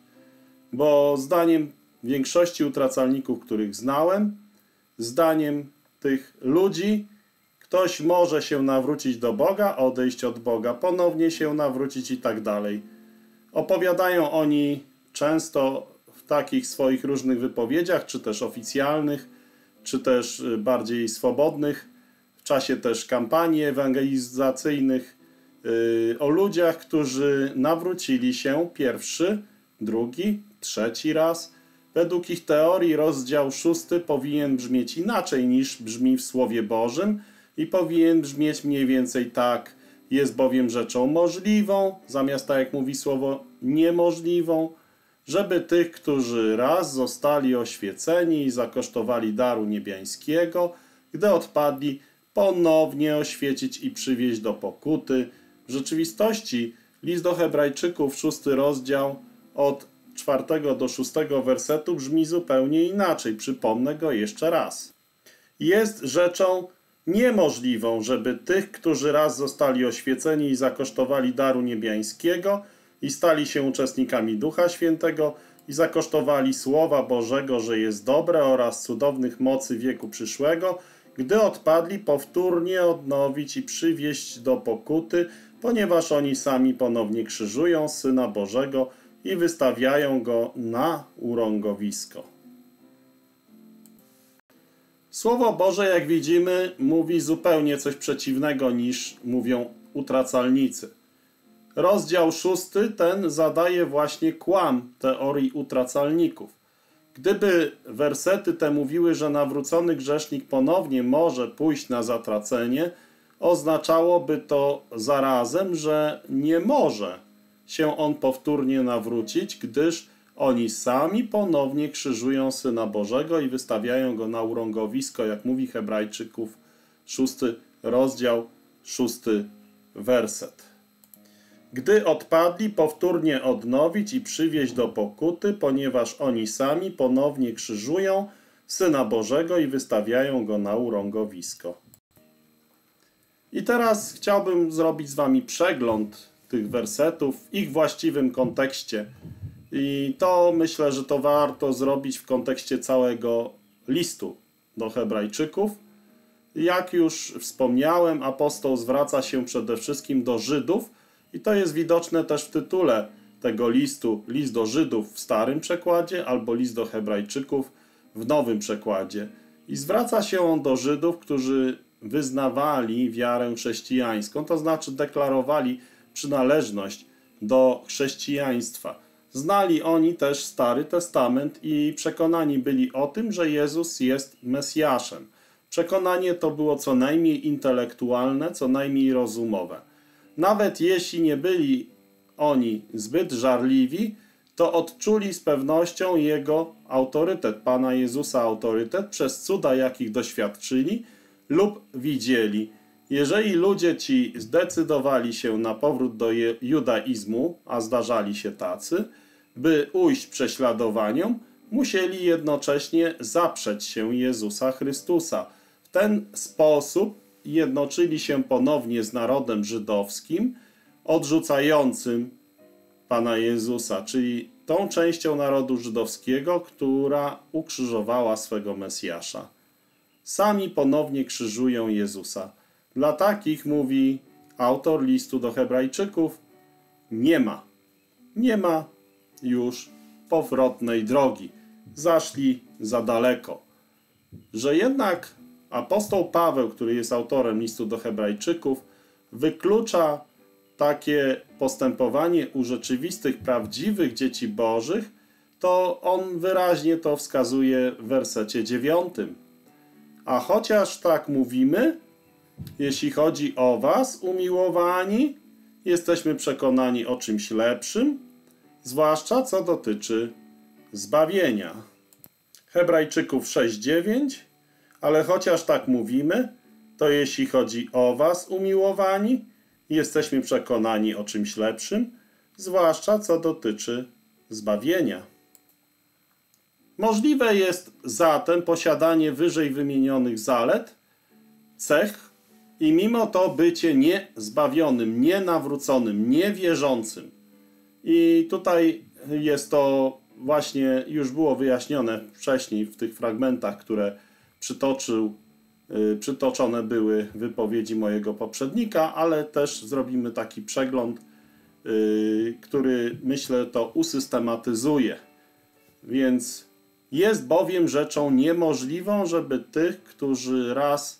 S1: Bo zdaniem większości utracalników, których znałem, zdaniem tych ludzi, ktoś może się nawrócić do Boga, odejść od Boga, ponownie się nawrócić i tak dalej. Opowiadają oni często w takich swoich różnych wypowiedziach, czy też oficjalnych, czy też bardziej swobodnych, w czasie też kampanii ewangelizacyjnych, yy, o ludziach, którzy nawrócili się pierwszy, drugi, trzeci raz. Według ich teorii rozdział szósty powinien brzmieć inaczej niż brzmi w Słowie Bożym i powinien brzmieć mniej więcej tak: jest bowiem rzeczą możliwą, zamiast tak jak mówi słowo niemożliwą, żeby tych, którzy raz zostali oświeceni i zakosztowali daru niebiańskiego, gdy odpadli, ponownie oświecić i przywieźć do pokuty. W rzeczywistości list do Hebrajczyków, szósty rozdział, od czwartego do szóstego wersetu brzmi zupełnie inaczej. Przypomnę go jeszcze raz. Jest rzeczą niemożliwą, żeby tych, którzy raz zostali oświeceni i zakosztowali daru niebiańskiego i stali się uczestnikami Ducha Świętego i zakosztowali Słowa Bożego, że jest dobre, oraz cudownych mocy wieku przyszłego, gdy odpadli, powtórnie odnowić i przywieść do pokuty, ponieważ oni sami ponownie krzyżują Syna Bożego i wystawiają Go na urągowisko. Słowo Boże, jak widzimy, mówi zupełnie coś przeciwnego niż mówią utracalnicy. Rozdział szósty ten zadaje właśnie kłam teorii utracalników. Gdyby wersety te mówiły, że nawrócony grzesznik ponownie może pójść na zatracenie, oznaczałoby to zarazem, że nie może się on powtórnie nawrócić, gdyż oni sami ponownie krzyżują Syna Bożego i wystawiają Go na urągowisko, jak mówi Hebrajczyków, szósty rozdział, szósty werset. Gdy odpadli, powtórnie odnowić i przywieźć do pokuty, ponieważ oni sami ponownie krzyżują Syna Bożego i wystawiają Go na urągowisko. I teraz chciałbym zrobić z wami przegląd tych wersetów w ich właściwym kontekście. I to myślę, że to warto zrobić w kontekście całego listu do Hebrajczyków. Jak już wspomniałem, apostoł zwraca się przede wszystkim do Żydów i to jest widoczne też w tytule tego listu: list do Żydów w starym przekładzie albo list do Hebrajczyków w nowym przekładzie. I zwraca się on do Żydów, którzy wyznawali wiarę chrześcijańską, to znaczy deklarowali przynależność do chrześcijaństwa. Znali oni też Stary Testament i przekonani byli o tym, że Jezus jest Mesjaszem. Przekonanie to było co najmniej intelektualne, co najmniej rozumowe. Nawet jeśli nie byli oni zbyt żarliwi, to odczuli z pewnością Jego autorytet, Pana Jezusa autorytet, przez cuda, jakich doświadczyli lub widzieli. Jeżeli ludzie ci zdecydowali się na powrót do judaizmu, a zdarzali się tacy, by ujść prześladowaniom, musieli jednocześnie zaprzeć się Jezusa Chrystusa. W ten sposób jednoczyli się ponownie z narodem żydowskim, odrzucającym Pana Jezusa, czyli tą częścią narodu żydowskiego, która ukrzyżowała swego Mesjasza. Sami ponownie krzyżują Jezusa. Dla takich, mówi autor listu do Hebrajczyków, nie ma. Nie ma już powrotnej drogi. Zaszli za daleko. Że jednak apostoł Paweł, który jest autorem listu do Hebrajczyków, wyklucza takie postępowanie u rzeczywistych, prawdziwych dzieci bożych, to on wyraźnie to wskazuje w wersecie dziewiątym. A chociaż tak mówimy, jeśli chodzi o was, umiłowani, jesteśmy przekonani o czymś lepszym, zwłaszcza co dotyczy zbawienia. Hebrajczyków sześć dziewięć. Ale chociaż tak mówimy, to jeśli chodzi o was, umiłowani, jesteśmy przekonani o czymś lepszym, zwłaszcza co dotyczy zbawienia. Możliwe jest zatem posiadanie wyżej wymienionych zalet, cech i mimo to bycie niezbawionym, nienawróconym, niewierzącym. I tutaj jest to właśnie już było wyjaśnione wcześniej w tych fragmentach, które przytoczył, yy, przytoczone były wypowiedzi mojego poprzednika, ale też zrobimy taki przegląd, yy, który myślę to usystematyzuje. Więc jest bowiem rzeczą niemożliwą, żeby tych, którzy raz...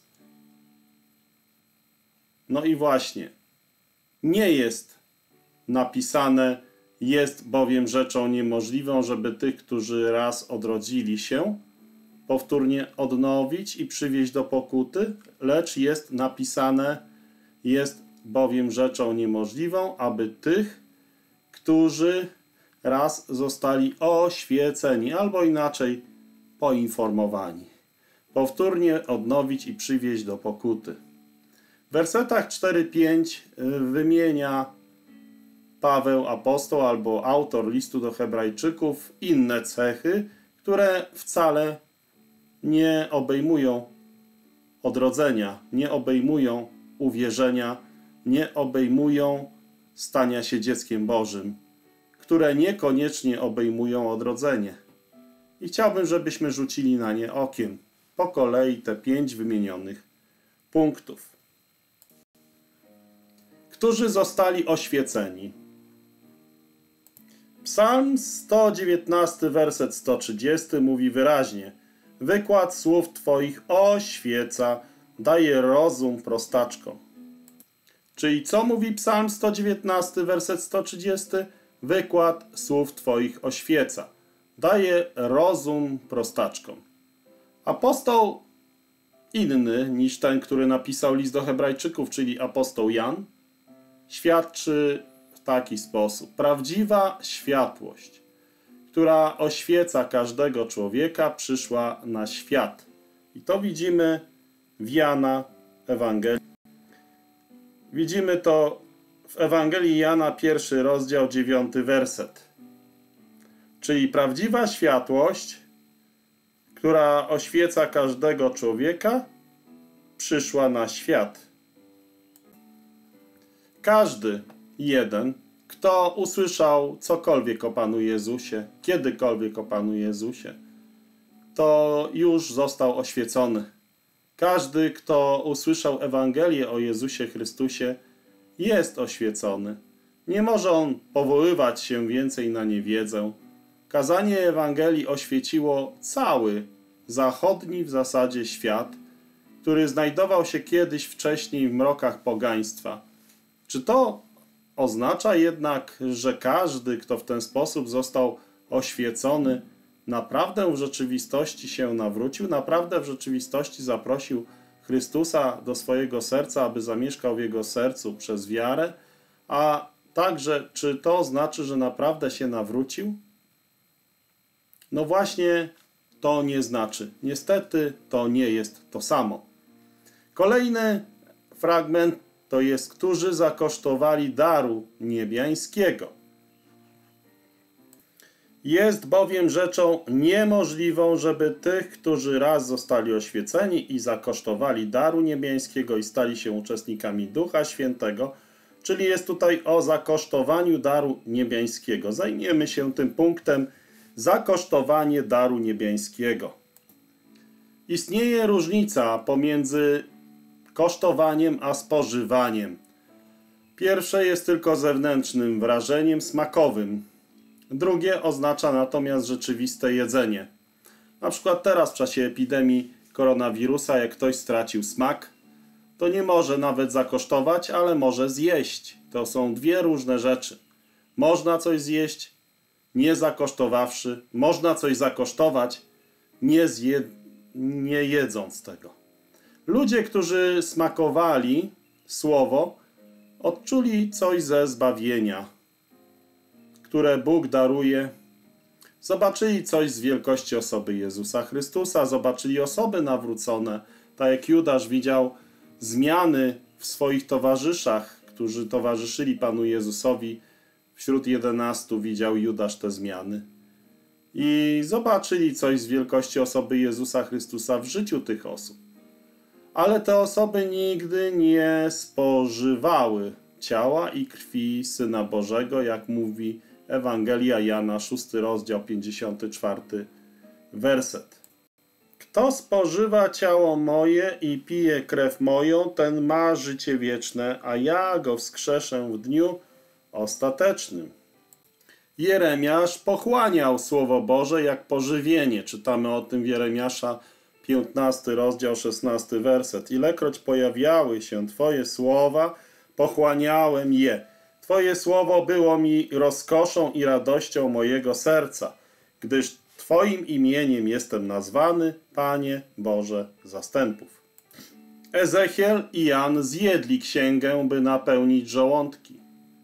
S1: No i właśnie, nie jest napisane, jest bowiem rzeczą niemożliwą, żeby tych, którzy raz odrodzili się, powtórnie odnowić i przywieźć do pokuty, lecz jest napisane, jest bowiem rzeczą niemożliwą, aby tych, którzy raz zostali oświeceni, albo inaczej poinformowani, powtórnie odnowić i przywieźć do pokuty. W wersetach cztery pięć wymienia Paweł apostoł albo autor listu do Hebrajczyków inne cechy, które wcale nie obejmują odrodzenia, nie obejmują uwierzenia, nie obejmują stania się dzieckiem Bożym, które niekoniecznie obejmują odrodzenie. I chciałbym, żebyśmy rzucili na nie okiem po kolei te pięć wymienionych punktów. Którzy zostali oświeceni. Psalm sto dziewiętnasty, werset sto trzydziesty mówi wyraźnie: wykład słów Twoich oświeca, daje rozum prostaczkom. Czyli co mówi Psalm sto dziewiętnasty, werset sto trzydziesty? Wykład słów Twoich oświeca, daje rozum prostaczkom. Apostoł inny niż ten, który napisał list do Hebrajczyków, czyli apostoł Jan, świadczy w taki sposób. Prawdziwa światłość, która oświeca każdego człowieka, przyszła na świat. I to widzimy w Jana Ewangelii. Widzimy to w Ewangelii Jana, pierwszy rozdział, dziewiąty werset. Czyli prawdziwa światłość, która oświeca każdego człowieka, przyszła na świat. Każdy jeden, kto usłyszał cokolwiek o Panu Jezusie, kiedykolwiek o Panu Jezusie, to już został oświecony. Każdy, kto usłyszał Ewangelię o Jezusie Chrystusie, jest oświecony. Nie może on powoływać się więcej na niewiedzę. Kazanie Ewangelii oświeciło cały zachodni w zasadzie świat który znajdował się kiedyś wcześniej w mrokach pogaństwa. Czy to oznacza jednak, że każdy, kto w ten sposób został oświecony, naprawdę w rzeczywistości się nawrócił, naprawdę w rzeczywistości zaprosił Chrystusa do swojego serca, aby zamieszkał w jego sercu przez wiarę, a także czy to znaczy, że naprawdę się nawrócił? No właśnie to nie znaczy. Niestety to nie jest to samo. Kolejny fragment to jest, którzy zakosztowali daru niebiańskiego. Jest bowiem rzeczą niemożliwą, żeby tych, którzy raz zostali oświeceni i zakosztowali daru niebiańskiego i stali się uczestnikami Ducha Świętego, czyli jest tutaj o zakosztowaniu daru niebiańskiego. Zajmiemy się tym punktem, zakosztowanie daru niebiańskiego. Istnieje różnica pomiędzy kosztowaniem a spożywaniem. Pierwsze jest tylko zewnętrznym wrażeniem smakowym. Drugie oznacza natomiast rzeczywiste jedzenie. Na przykład teraz w czasie epidemii koronawirusa, jak ktoś stracił smak, to nie może nawet zakosztować, ale może zjeść. To są dwie różne rzeczy. Można coś zjeść, nie zakosztowawszy. Można coś zakosztować, nie, zje, nie jedząc tego. Ludzie, którzy smakowali słowo, odczuli coś ze zbawienia, które Bóg daruje. Zobaczyli coś z wielkości osoby Jezusa Chrystusa, zobaczyli osoby nawrócone, tak jak Judasz widział zmiany w swoich towarzyszach, którzy towarzyszyli Panu Jezusowi. Wśród jedenastu widział Judasz te zmiany. I zobaczyli coś z wielkości osoby Jezusa Chrystusa w życiu tych osób. Ale te osoby nigdy nie spożywały ciała i krwi Syna Bożego, jak mówi Ewangelia Jana, szósty rozdział, pięćdziesiąty czwarty werset. Kto spożywa ciało moje i pije krew moją, ten ma życie wieczne, a ja go wskrzeszę w dniu ostatecznym. Jeremiasz pochłaniał Słowo Boże jak pożywienie. Czytamy o tym w Jeremiasza piętnasty rozdział, szesnasty werset. Ilekroć pojawiały się Twoje słowa, pochłaniałem je. Twoje słowo było mi rozkoszą i radością mojego serca, gdyż Twoim imieniem jestem nazwany, Panie Boże zastępów. Ezechiel i Jan zjedli księgę, by napełnić żołądki.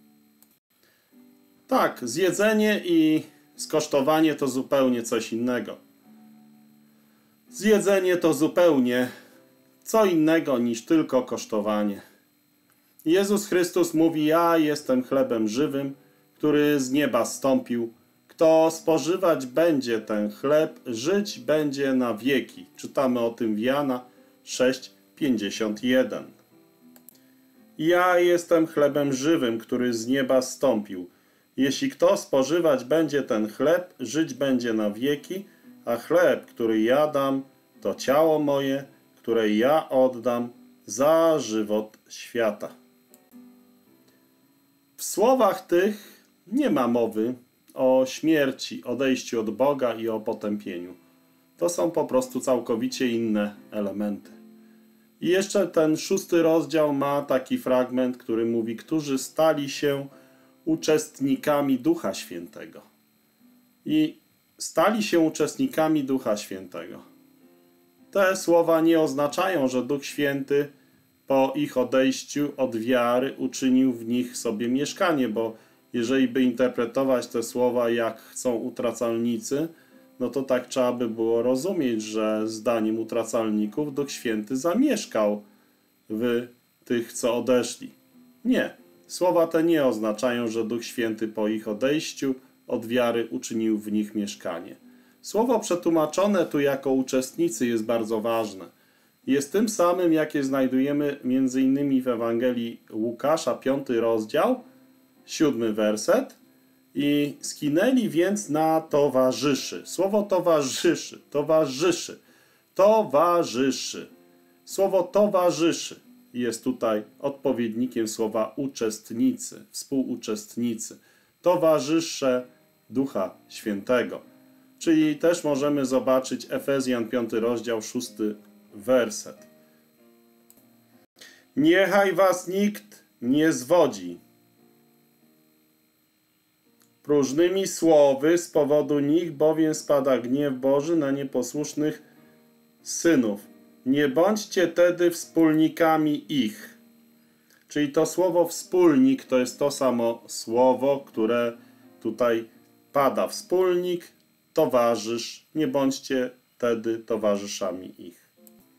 S1: Tak, zjedzenie i skosztowanie to zupełnie coś innego. Zjedzenie to zupełnie co innego niż tylko kosztowanie. Jezus Chrystus mówi: ja jestem chlebem żywym, który z nieba zstąpił. Kto spożywać będzie ten chleb, żyć będzie na wieki. Czytamy o tym w Jana sześć, pięćdziesiąt jeden. Ja jestem chlebem żywym, który z nieba zstąpił. Jeśli kto spożywać będzie ten chleb, żyć będzie na wieki, a chleb, który ja dam, to ciało moje, które ja oddam za żywot świata. W słowach tych nie ma mowy o śmierci, odejściu od Boga i o potępieniu. To są po prostu całkowicie inne elementy. I jeszcze ten szósty rozdział ma taki fragment, który mówi, którzy stali się uczestnikami Ducha Świętego. I stali się uczestnikami Ducha Świętego. Te słowa nie oznaczają, że Duch Święty po ich odejściu od wiary uczynił w nich sobie mieszkanie, bo jeżeli by interpretować te słowa jak chcą utracalnicy, no to tak trzeba by było rozumieć, że zdaniem utracalników Duch Święty zamieszkał w tych, co odeszli. Nie. Słowa te nie oznaczają, że Duch Święty po ich odejściu od wiary uczynił w nich mieszkanie. Słowo przetłumaczone tu jako uczestnicy jest bardzo ważne. Jest tym samym, jakie znajdujemy między innymi w Ewangelii Łukasza, piąty rozdział, siódmy werset. I skinęli więc na towarzyszy. Słowo towarzyszy, towarzyszy, towarzyszy. Słowo towarzyszy jest tutaj odpowiednikiem słowa uczestnicy, współuczestnicy. Towarzysze Ducha Świętego. Czyli też możemy zobaczyć Efezjan piąty rozdział, szósty werset. Niechaj was nikt nie zwodzi próżnymi słowy, z powodu nich bowiem spada gniew Boży na nieposłusznych synów. Nie bądźcie tedy wspólnikami ich. Czyli to słowo wspólnik to jest to samo słowo, które tutaj pada. Wspólnik, towarzysz. Nie bądźcie tedy towarzyszami ich.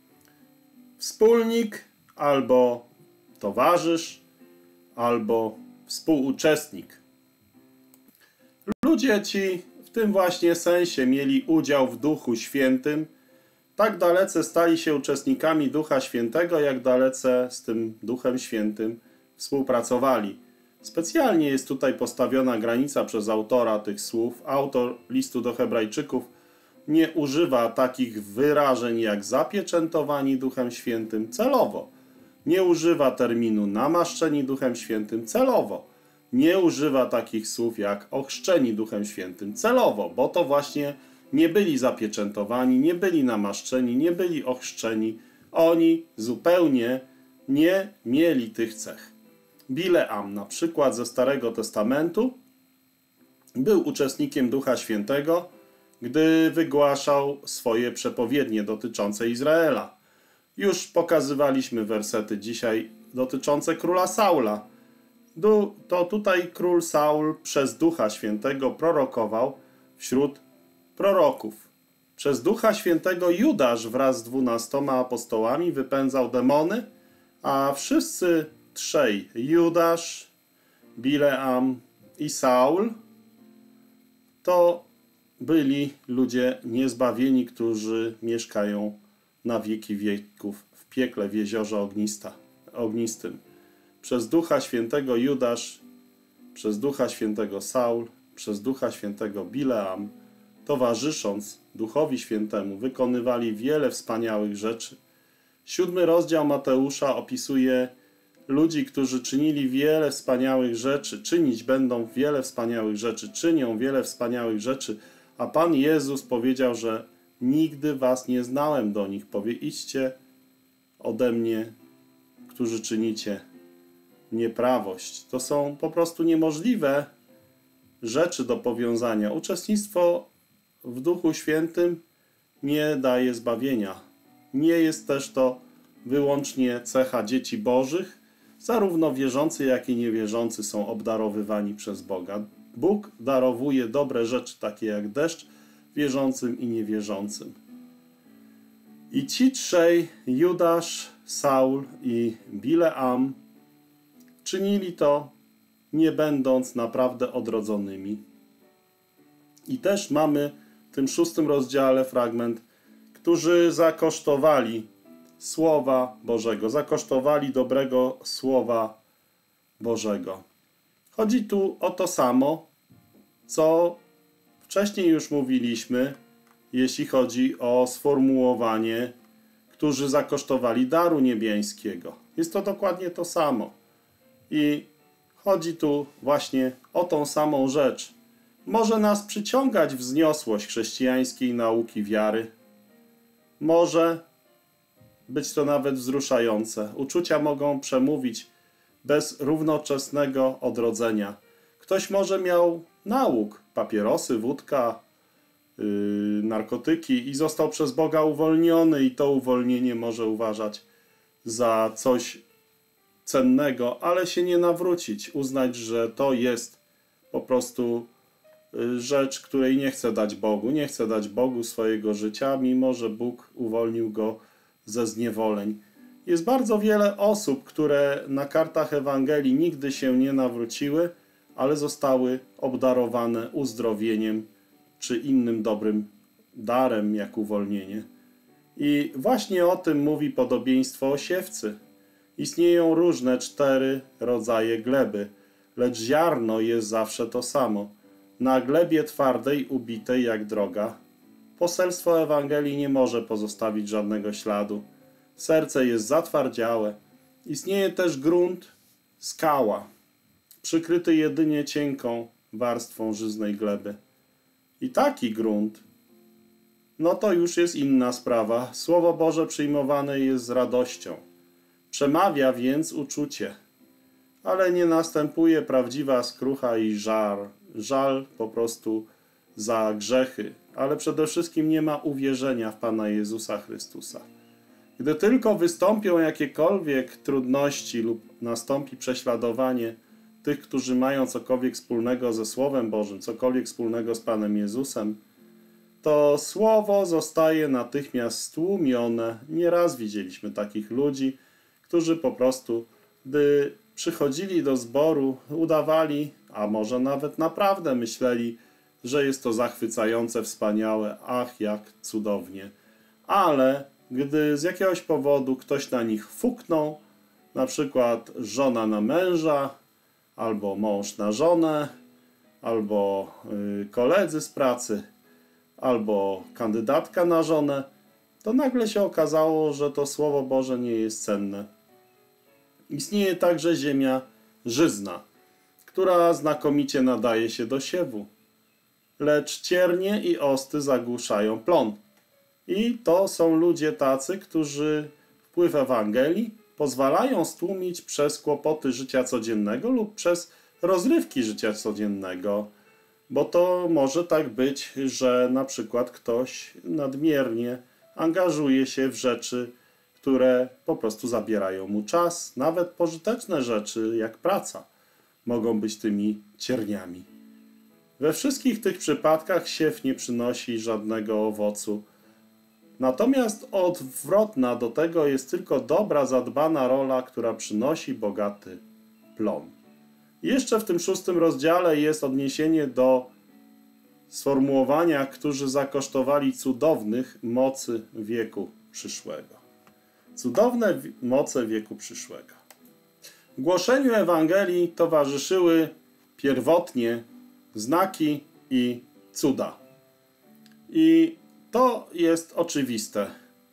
S1: Wspólnik albo towarzysz, albo współuczestnik. Ludzie ci w tym właśnie sensie mieli udział w Duchu Świętym. Tak dalece stali się uczestnikami Ducha Świętego, jak dalece z tym Duchem Świętym współpracowali. Specjalnie jest tutaj postawiona granica przez autora tych słów. Autor listu do Hebrajczyków nie używa takich wyrażeń jak zapieczętowani Duchem Świętym celowo. Nie używa terminu namaszczeni Duchem Świętym celowo. Nie używa takich słów jak ochrzczeni Duchem Świętym celowo, bo to właśnie nie byli zapieczętowani, nie byli namaszczeni, nie byli ochrzczeni. Oni zupełnie nie mieli tych cech. Bileam, na przykład ze Starego Testamentu, był uczestnikiem Ducha Świętego, gdy wygłaszał swoje przepowiednie dotyczące Izraela. Już pokazywaliśmy wersety dzisiaj dotyczące króla Saula. To tutaj król Saul przez Ducha Świętego prorokował wśród proroków. Przez Ducha Świętego Judasz wraz z dwunastoma apostołami wypędzał demony, a wszyscy trzej, Judasz, Bileam i Saul, to byli ludzie niezbawieni, którzy mieszkają na wieki wieków w piekle w jeziorze ognista, ognistym. Przez Ducha Świętego Judasz, przez Ducha Świętego Saul, przez Ducha Świętego Bileam, towarzysząc Duchowi Świętemu, wykonywali wiele wspaniałych rzeczy. Siódmy rozdział Mateusza opisuje ludzi, którzy czynili wiele wspaniałych rzeczy, czynić będą wiele wspaniałych rzeczy, czynią wiele wspaniałych rzeczy, a Pan Jezus powiedział, że nigdy was nie znałem do nich. Powie, idźcie ode mnie, którzy czynicie nieprawość. To są po prostu niemożliwe rzeczy do powiązania. Uczestnictwo w Duchu Świętym nie daje zbawienia. Nie jest też to wyłącznie cecha dzieci bożych. Zarówno wierzący, jak i niewierzący są obdarowywani przez Boga. Bóg darowuje dobre rzeczy, takie jak deszcz, wierzącym i niewierzącym. I ci trzej, Judasz, Saul i Bileam, czynili to, nie będąc naprawdę odrodzonymi. I też mamy w tym szóstym rozdziale fragment, którzy zakosztowali Słowa Bożego, zakosztowali dobrego Słowa Bożego. Chodzi tu o to samo, co wcześniej już mówiliśmy, jeśli chodzi o sformułowanie, którzy zakosztowali daru niebiańskiego. Jest to dokładnie to samo. I chodzi tu właśnie o tą samą rzecz. Może nas przyciągać wzniosłość chrześcijańskiej nauki wiary. Może być to nawet wzruszające. Uczucia mogą przemówić bez równoczesnego odrodzenia. Ktoś może miał nauk, papierosy, wódka, yy, narkotyki i został przez Boga uwolniony i to uwolnienie może uważać za coś cennego, ale się nie nawrócić, uznać, że to jest po prostu rzecz, której nie chce dać Bogu, nie chce dać Bogu swojego życia, mimo że Bóg uwolnił go ze zniewoleń. Jest bardzo wiele osób, które na kartach Ewangelii nigdy się nie nawróciły, ale zostały obdarowane uzdrowieniem czy innym dobrym darem, jak uwolnienie. I właśnie o tym mówi podobieństwo o siewcy. Istnieją różne cztery rodzaje gleby, lecz ziarno jest zawsze to samo. Na glebie twardej, ubitej jak droga. Poselstwo Ewangelii nie może pozostawić żadnego śladu. Serce jest zatwardziałe. Istnieje też grunt, skała, przykryty jedynie cienką warstwą żyznej gleby. I taki grunt, no to już jest inna sprawa. Słowo Boże przyjmowane jest z radością. Przemawia więc uczucie, ale nie następuje prawdziwa skrucha i żal, żal po prostu za grzechy, ale przede wszystkim nie ma uwierzenia w Pana Jezusa Chrystusa. Gdy tylko wystąpią jakiekolwiek trudności lub nastąpi prześladowanie tych, którzy mają cokolwiek wspólnego ze Słowem Bożym, cokolwiek wspólnego z Panem Jezusem, to Słowo zostaje natychmiast stłumione. Nieraz widzieliśmy takich ludzi, którzy po prostu, gdy przychodzili do zboru, udawali, a może nawet naprawdę myśleli, że jest to zachwycające, wspaniałe, ach, jak cudownie. Ale gdy z jakiegoś powodu ktoś na nich fuknął, na przykład żona na męża, albo mąż na żonę, albo yy, koledzy z pracy, albo kandydatka na żonę, to nagle się okazało, że to Słowo Boże nie jest cenne. Istnieje także ziemia żyzna, która znakomicie nadaje się do siewu, lecz ciernie i osty zagłuszają plon. I to są ludzie tacy, którzy wpływ Ewangelii pozwalają stłumić przez kłopoty życia codziennego lub przez rozrywki życia codziennego, bo to może tak być, że na przykład ktoś nadmiernie angażuje się w rzeczy, które po prostu zabierają mu czas. Nawet pożyteczne rzeczy, jak praca, mogą być tymi cierniami. We wszystkich tych przypadkach siew nie przynosi żadnego owocu. Natomiast odwrotna do tego jest tylko dobra, zadbana rola, która przynosi bogaty plon. Jeszcze w tym szóstym rozdziale jest odniesienie do sformułowania, którzy zakosztowali cudownych mocy wieku przyszłego. Cudowne moce wieku przyszłego. Głoszeniu Ewangelii towarzyszyły pierwotnie znaki i cuda. I to jest oczywiste.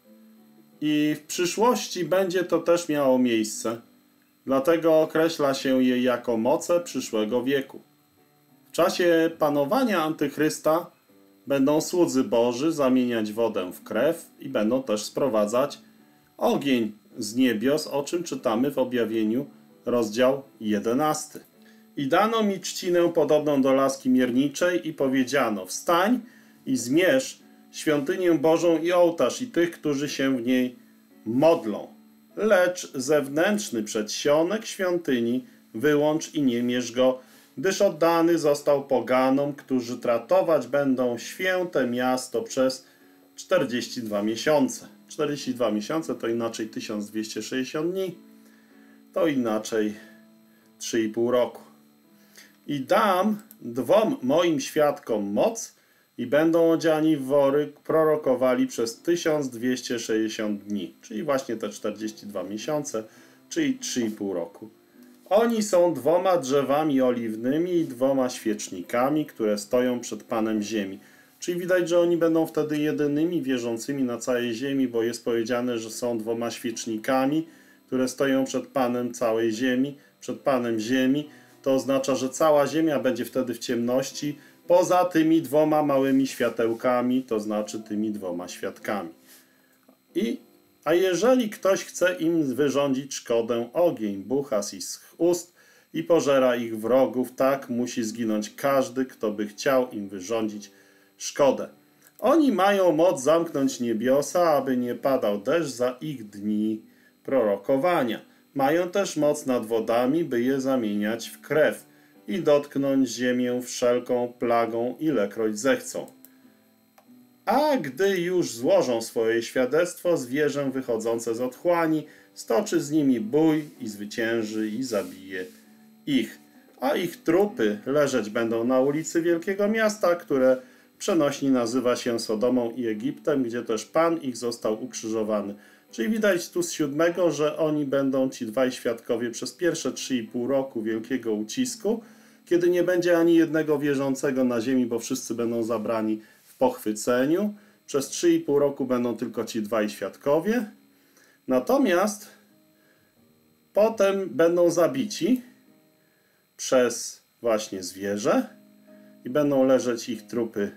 S1: I w przyszłości będzie to też miało miejsce. Dlatego określa się je jako moce przyszłego wieku. W czasie panowania Antychrysta będą słudzy Boży zamieniać wodę w krew i będą też sprowadzać ogień z niebios, o czym czytamy w Objawieniu, rozdział jedenasty. I dano mi trzcinę podobną do laski mierniczej i powiedziano: wstań i zmierz świątynię Bożą i ołtarz i tych, którzy się w niej modlą. Lecz zewnętrzny przedsionek świątyni wyłącz i nie mierz go, gdyż oddany został poganom, którzy tratować będą święte miasto przez czterdzieści dwa miesiące. czterdzieści dwa miesiące to inaczej tysiąc dwieście sześćdziesiąt dni, to inaczej trzy i pół roku. I dam dwom moim świadkom moc i będą odziani w wory, prorokowali przez tysiąc dwieście sześćdziesiąt dni, czyli właśnie te czterdzieści dwa miesiące, czyli trzy i pół roku. Oni są dwoma drzewami oliwnymi i dwoma świecznikami, które stoją przed Panem ziemi. Czyli widać, że oni będą wtedy jedynymi wierzącymi na całej ziemi, bo jest powiedziane, że są dwoma świecznikami, które stoją przed Panem całej ziemi, przed Panem ziemi. To oznacza, że cała ziemia będzie wtedy w ciemności, poza tymi dwoma małymi światełkami, to znaczy tymi dwoma świadkami. I, a jeżeli ktoś chce im wyrządzić szkodę, ogień bucha z ich ust i pożera ich wrogów, tak musi zginąć każdy, kto by chciał im wyrządzić szkodę. Oni mają moc zamknąć niebiosa, aby nie padał deszcz za ich dni prorokowania. Mają też moc nad wodami, by je zamieniać w krew i dotknąć ziemię wszelką plagą, ilekroć zechcą. A gdy już złożą swoje świadectwo, zwierzę wychodzące z otchłani stoczy z nimi bój i zwycięży i zabije ich. A ich trupy leżeć będą na ulicy wielkiego miasta, które przenośni nazywa się Sodomą i Egiptem, gdzie też Pan ich został ukrzyżowany. Czyli widać tu z siódmego, że oni będą, ci dwaj świadkowie, przez pierwsze trzy i pół roku wielkiego ucisku, kiedy nie będzie ani jednego wierzącego na ziemi, bo wszyscy będą zabrani w pochwyceniu. Przez trzy i pół roku będą tylko ci dwaj świadkowie. Natomiast potem będą zabici przez właśnie zwierzę i będą leżeć ich trupy,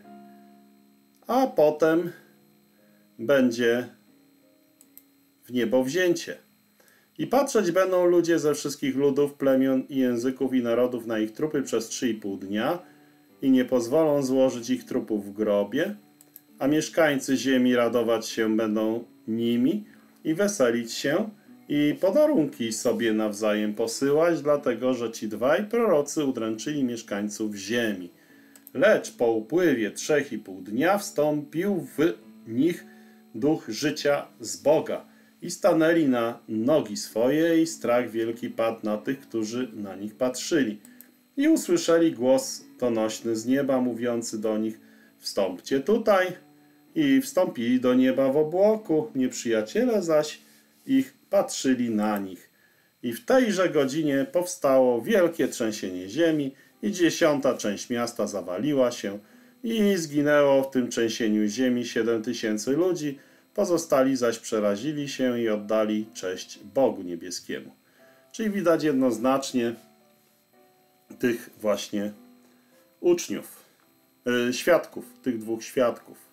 S1: a potem będzie w niebo wzięcie. I patrzeć będą ludzie ze wszystkich ludów, plemion i języków i narodów na ich trupy przez trzy i pół dnia i nie pozwolą złożyć ich trupów w grobie, a mieszkańcy ziemi radować się będą nimi i weselić się i podarunki sobie nawzajem posyłać, dlatego że ci dwaj prorocy udręczyli mieszkańców ziemi. Lecz po upływie trzech i pół dnia wstąpił w nich duch życia z Boga i stanęli na nogi swoje i strach wielki padł na tych, którzy na nich patrzyli. I usłyszeli głos donośny z nieba, mówiący do nich: wstąpcie tutaj. I wstąpili do nieba w obłoku, nieprzyjaciele zaś ich patrzyli na nich. I w tejże godzinie powstało wielkie trzęsienie ziemi i dziesiąta część miasta zawaliła się i zginęło w tym trzęsieniu ziemi siedem tysięcy ludzi, pozostali zaś przerazili się i oddali cześć Bogu niebieskiemu. Czyli widać jednoznacznie tych właśnie uczniów, yy, świadków, tych dwóch świadków.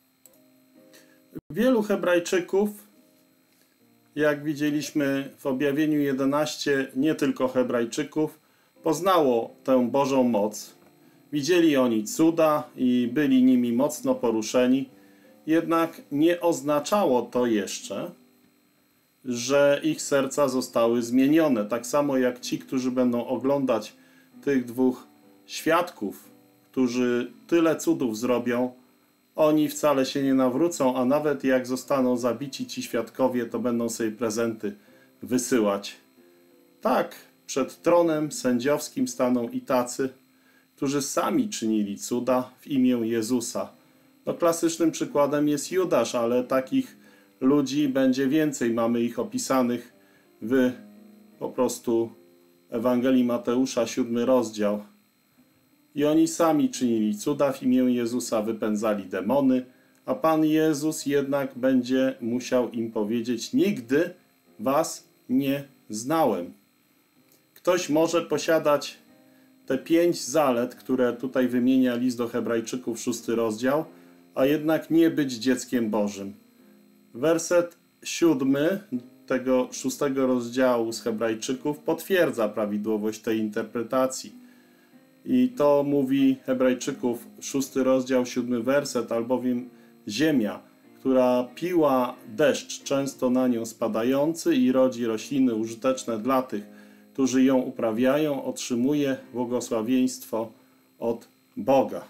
S1: Wielu Hebrajczyków, jak widzieliśmy w objawieniu jedenaście, nie tylko Hebrajczyków, poznało tę Bożą moc. Widzieli oni cuda i byli nimi mocno poruszeni, jednak nie oznaczało to jeszcze, że ich serca zostały zmienione. Tak samo jak ci, którzy będą oglądać tych dwóch świadków, którzy tyle cudów zrobią, oni wcale się nie nawrócą, a nawet jak zostaną zabici ci świadkowie, to będą sobie prezenty wysyłać. Tak, przed tronem sędziowskim staną i tacy, którzy sami czynili cuda w imię Jezusa. No, klasycznym przykładem jest Judasz, ale takich ludzi będzie więcej. Mamy ich opisanych w po prostu Ewangelii Mateusza, siódmy rozdział. I oni sami czynili cuda w imię Jezusa, wypędzali demony, a Pan Jezus jednak będzie musiał im powiedzieć: nigdy was nie znałem. Ktoś może posiadać te pięć zalet, które tutaj wymienia list do Hebrajczyków, szósty rozdział, a jednak nie być dzieckiem Bożym. Werset siódmy tego szóstego rozdziału z Hebrajczyków potwierdza prawidłowość tej interpretacji. I to mówi Hebrajczyków, szósty rozdział, siódmy werset, albowiem ziemia, która piła deszcz często na nią spadający i rodzi rośliny użyteczne dla tych, którzy ją uprawiają, otrzymuje błogosławieństwo od Boga.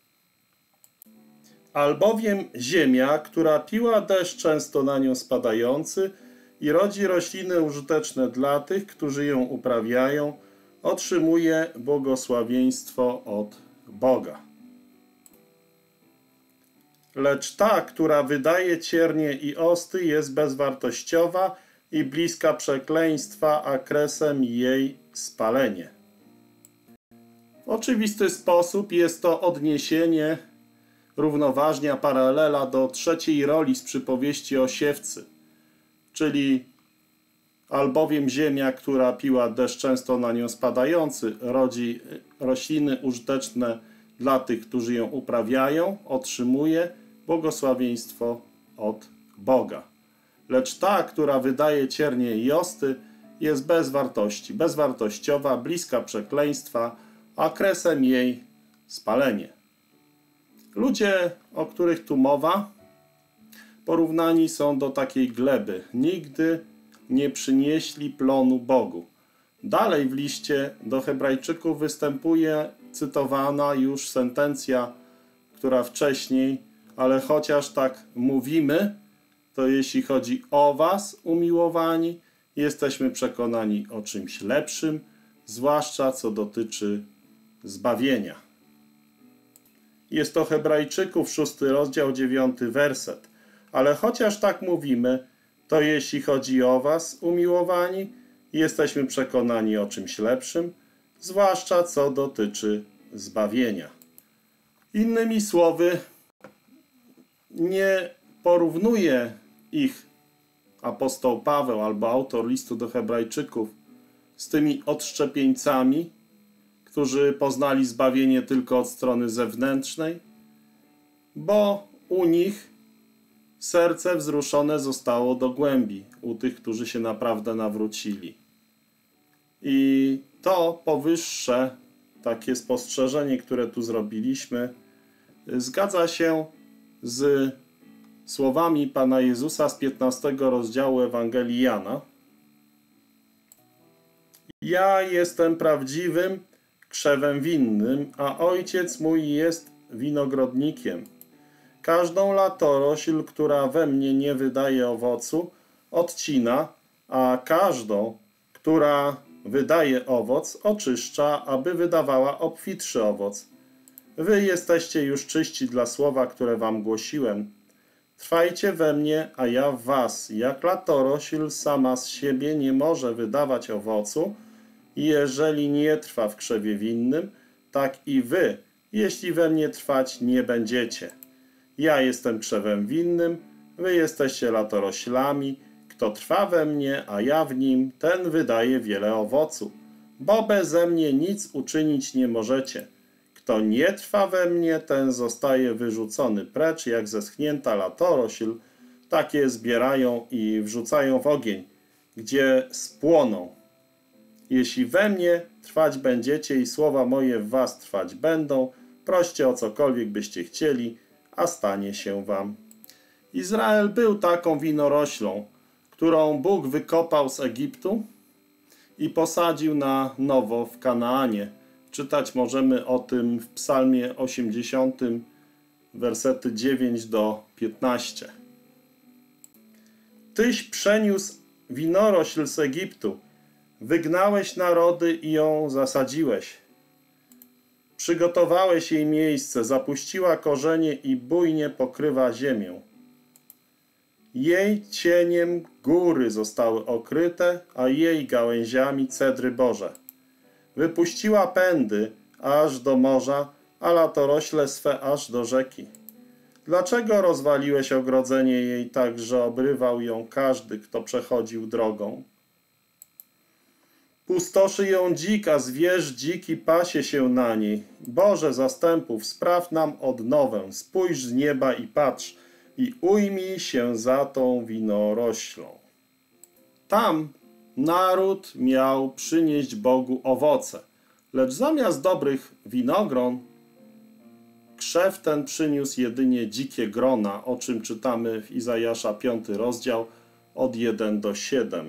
S1: Albowiem ziemia, która piła deszcz często na nią spadający i rodzi rośliny użyteczne dla tych, którzy ją uprawiają, otrzymuje błogosławieństwo od Boga. Lecz ta, która wydaje ciernie i osty, jest bezwartościowa i bliska przekleństwa, a kresem jej spalenie. W oczywisty sposób jest to odniesienie, równoważnia, paralela do trzeciej roli z przypowieści o siewcy, czyli albowiem ziemia, która piła deszcz często na nią spadający, rodzi rośliny użyteczne dla tych, którzy ją uprawiają, otrzymuje błogosławieństwo od Boga. Lecz ta, która wydaje ciernie i osty, jest bez wartości, bezwartościowa, bliska przekleństwa, a kresem jej spalenie. Ludzie, o których tu mowa, porównani są do takiej gleby. Nigdy nie przynieśli plonu Bogu. Dalej w liście do Hebrajczyków występuje cytowana już sentencja, która wcześniej, ale chociaż tak mówimy, to jeśli chodzi o was, umiłowani, jesteśmy przekonani o czymś lepszym, zwłaszcza co dotyczy zbawienia. Jest to Hebrajczyków, szósty rozdział, dziewiąty werset. Ale chociaż tak mówimy, to jeśli chodzi o was, umiłowani, jesteśmy przekonani o czymś lepszym, zwłaszcza co dotyczy zbawienia. Innymi słowy, nie porównuje ich apostoł Paweł albo autor listu do Hebrajczyków z tymi odszczepieńcami, którzy poznali zbawienie tylko od strony zewnętrznej, bo u nich serce wzruszone zostało do głębi u tych, którzy się naprawdę nawrócili. I to powyższe takie spostrzeżenie, które tu zrobiliśmy, zgadza się z słowami Pana Jezusa z piętnastego rozdziału Ewangelii Jana. Ja jestem prawdziwym krzewem winnym, a Ojciec mój jest winogrodnikiem. Każdą latorośl, która we mnie nie wydaje owocu, odcina, a każdą, która wydaje owoc, oczyszcza, aby wydawała obfitszy owoc. Wy jesteście już czyści dla słowa, które wam głosiłem. Trwajcie we mnie, a ja w was. Jak latorośl sama z siebie nie może wydawać owocu, jeżeli nie trwa w krzewie winnym, tak i wy, jeśli we mnie trwać nie będziecie. Ja jestem krzewem winnym, wy jesteście latoroślami. Kto trwa we mnie, a ja w nim, ten wydaje wiele owocu, bo beze mnie nic uczynić nie możecie. Kto nie trwa we mnie, ten zostaje wyrzucony precz, jak zeschnięta latorośl, takie zbierają i wrzucają w ogień, gdzie spłoną. Jeśli we mnie trwać będziecie i słowa moje w was trwać będą, proście o cokolwiek byście chcieli, a stanie się wam. Izrael był taką winoroślą, którą Bóg wykopał z Egiptu i posadził na nowo w Kanaanie. Czytać możemy o tym w Psalmie osiemdziesiątym, wersety dziewięć do piętnastu. Tyś przeniósł winorośl z Egiptu, wygnałeś narody i ją zasadziłeś. Przygotowałeś jej miejsce, zapuściła korzenie i bujnie pokrywa ziemię. Jej cieniem góry zostały okryte, a jej gałęziami cedry boże. Wypuściła pędy aż do morza, a latorośle swe aż do rzeki. Dlaczego rozwaliłeś ogrodzenie jej tak, że obrywał ją każdy, kto przechodził drogą? Pustoszy ją dzik, a zwierz dziki pasie się na niej. Boże zastępów, spraw nam odnowę, spójrz z nieba i patrz, i ujmij się za tą winoroślą. Tam naród miał przynieść Bogu owoce, lecz zamiast dobrych winogron, krzew ten przyniósł jedynie dzikie grona, o czym czytamy w Izajasza piąty rozdział od pierwszego do siódmego.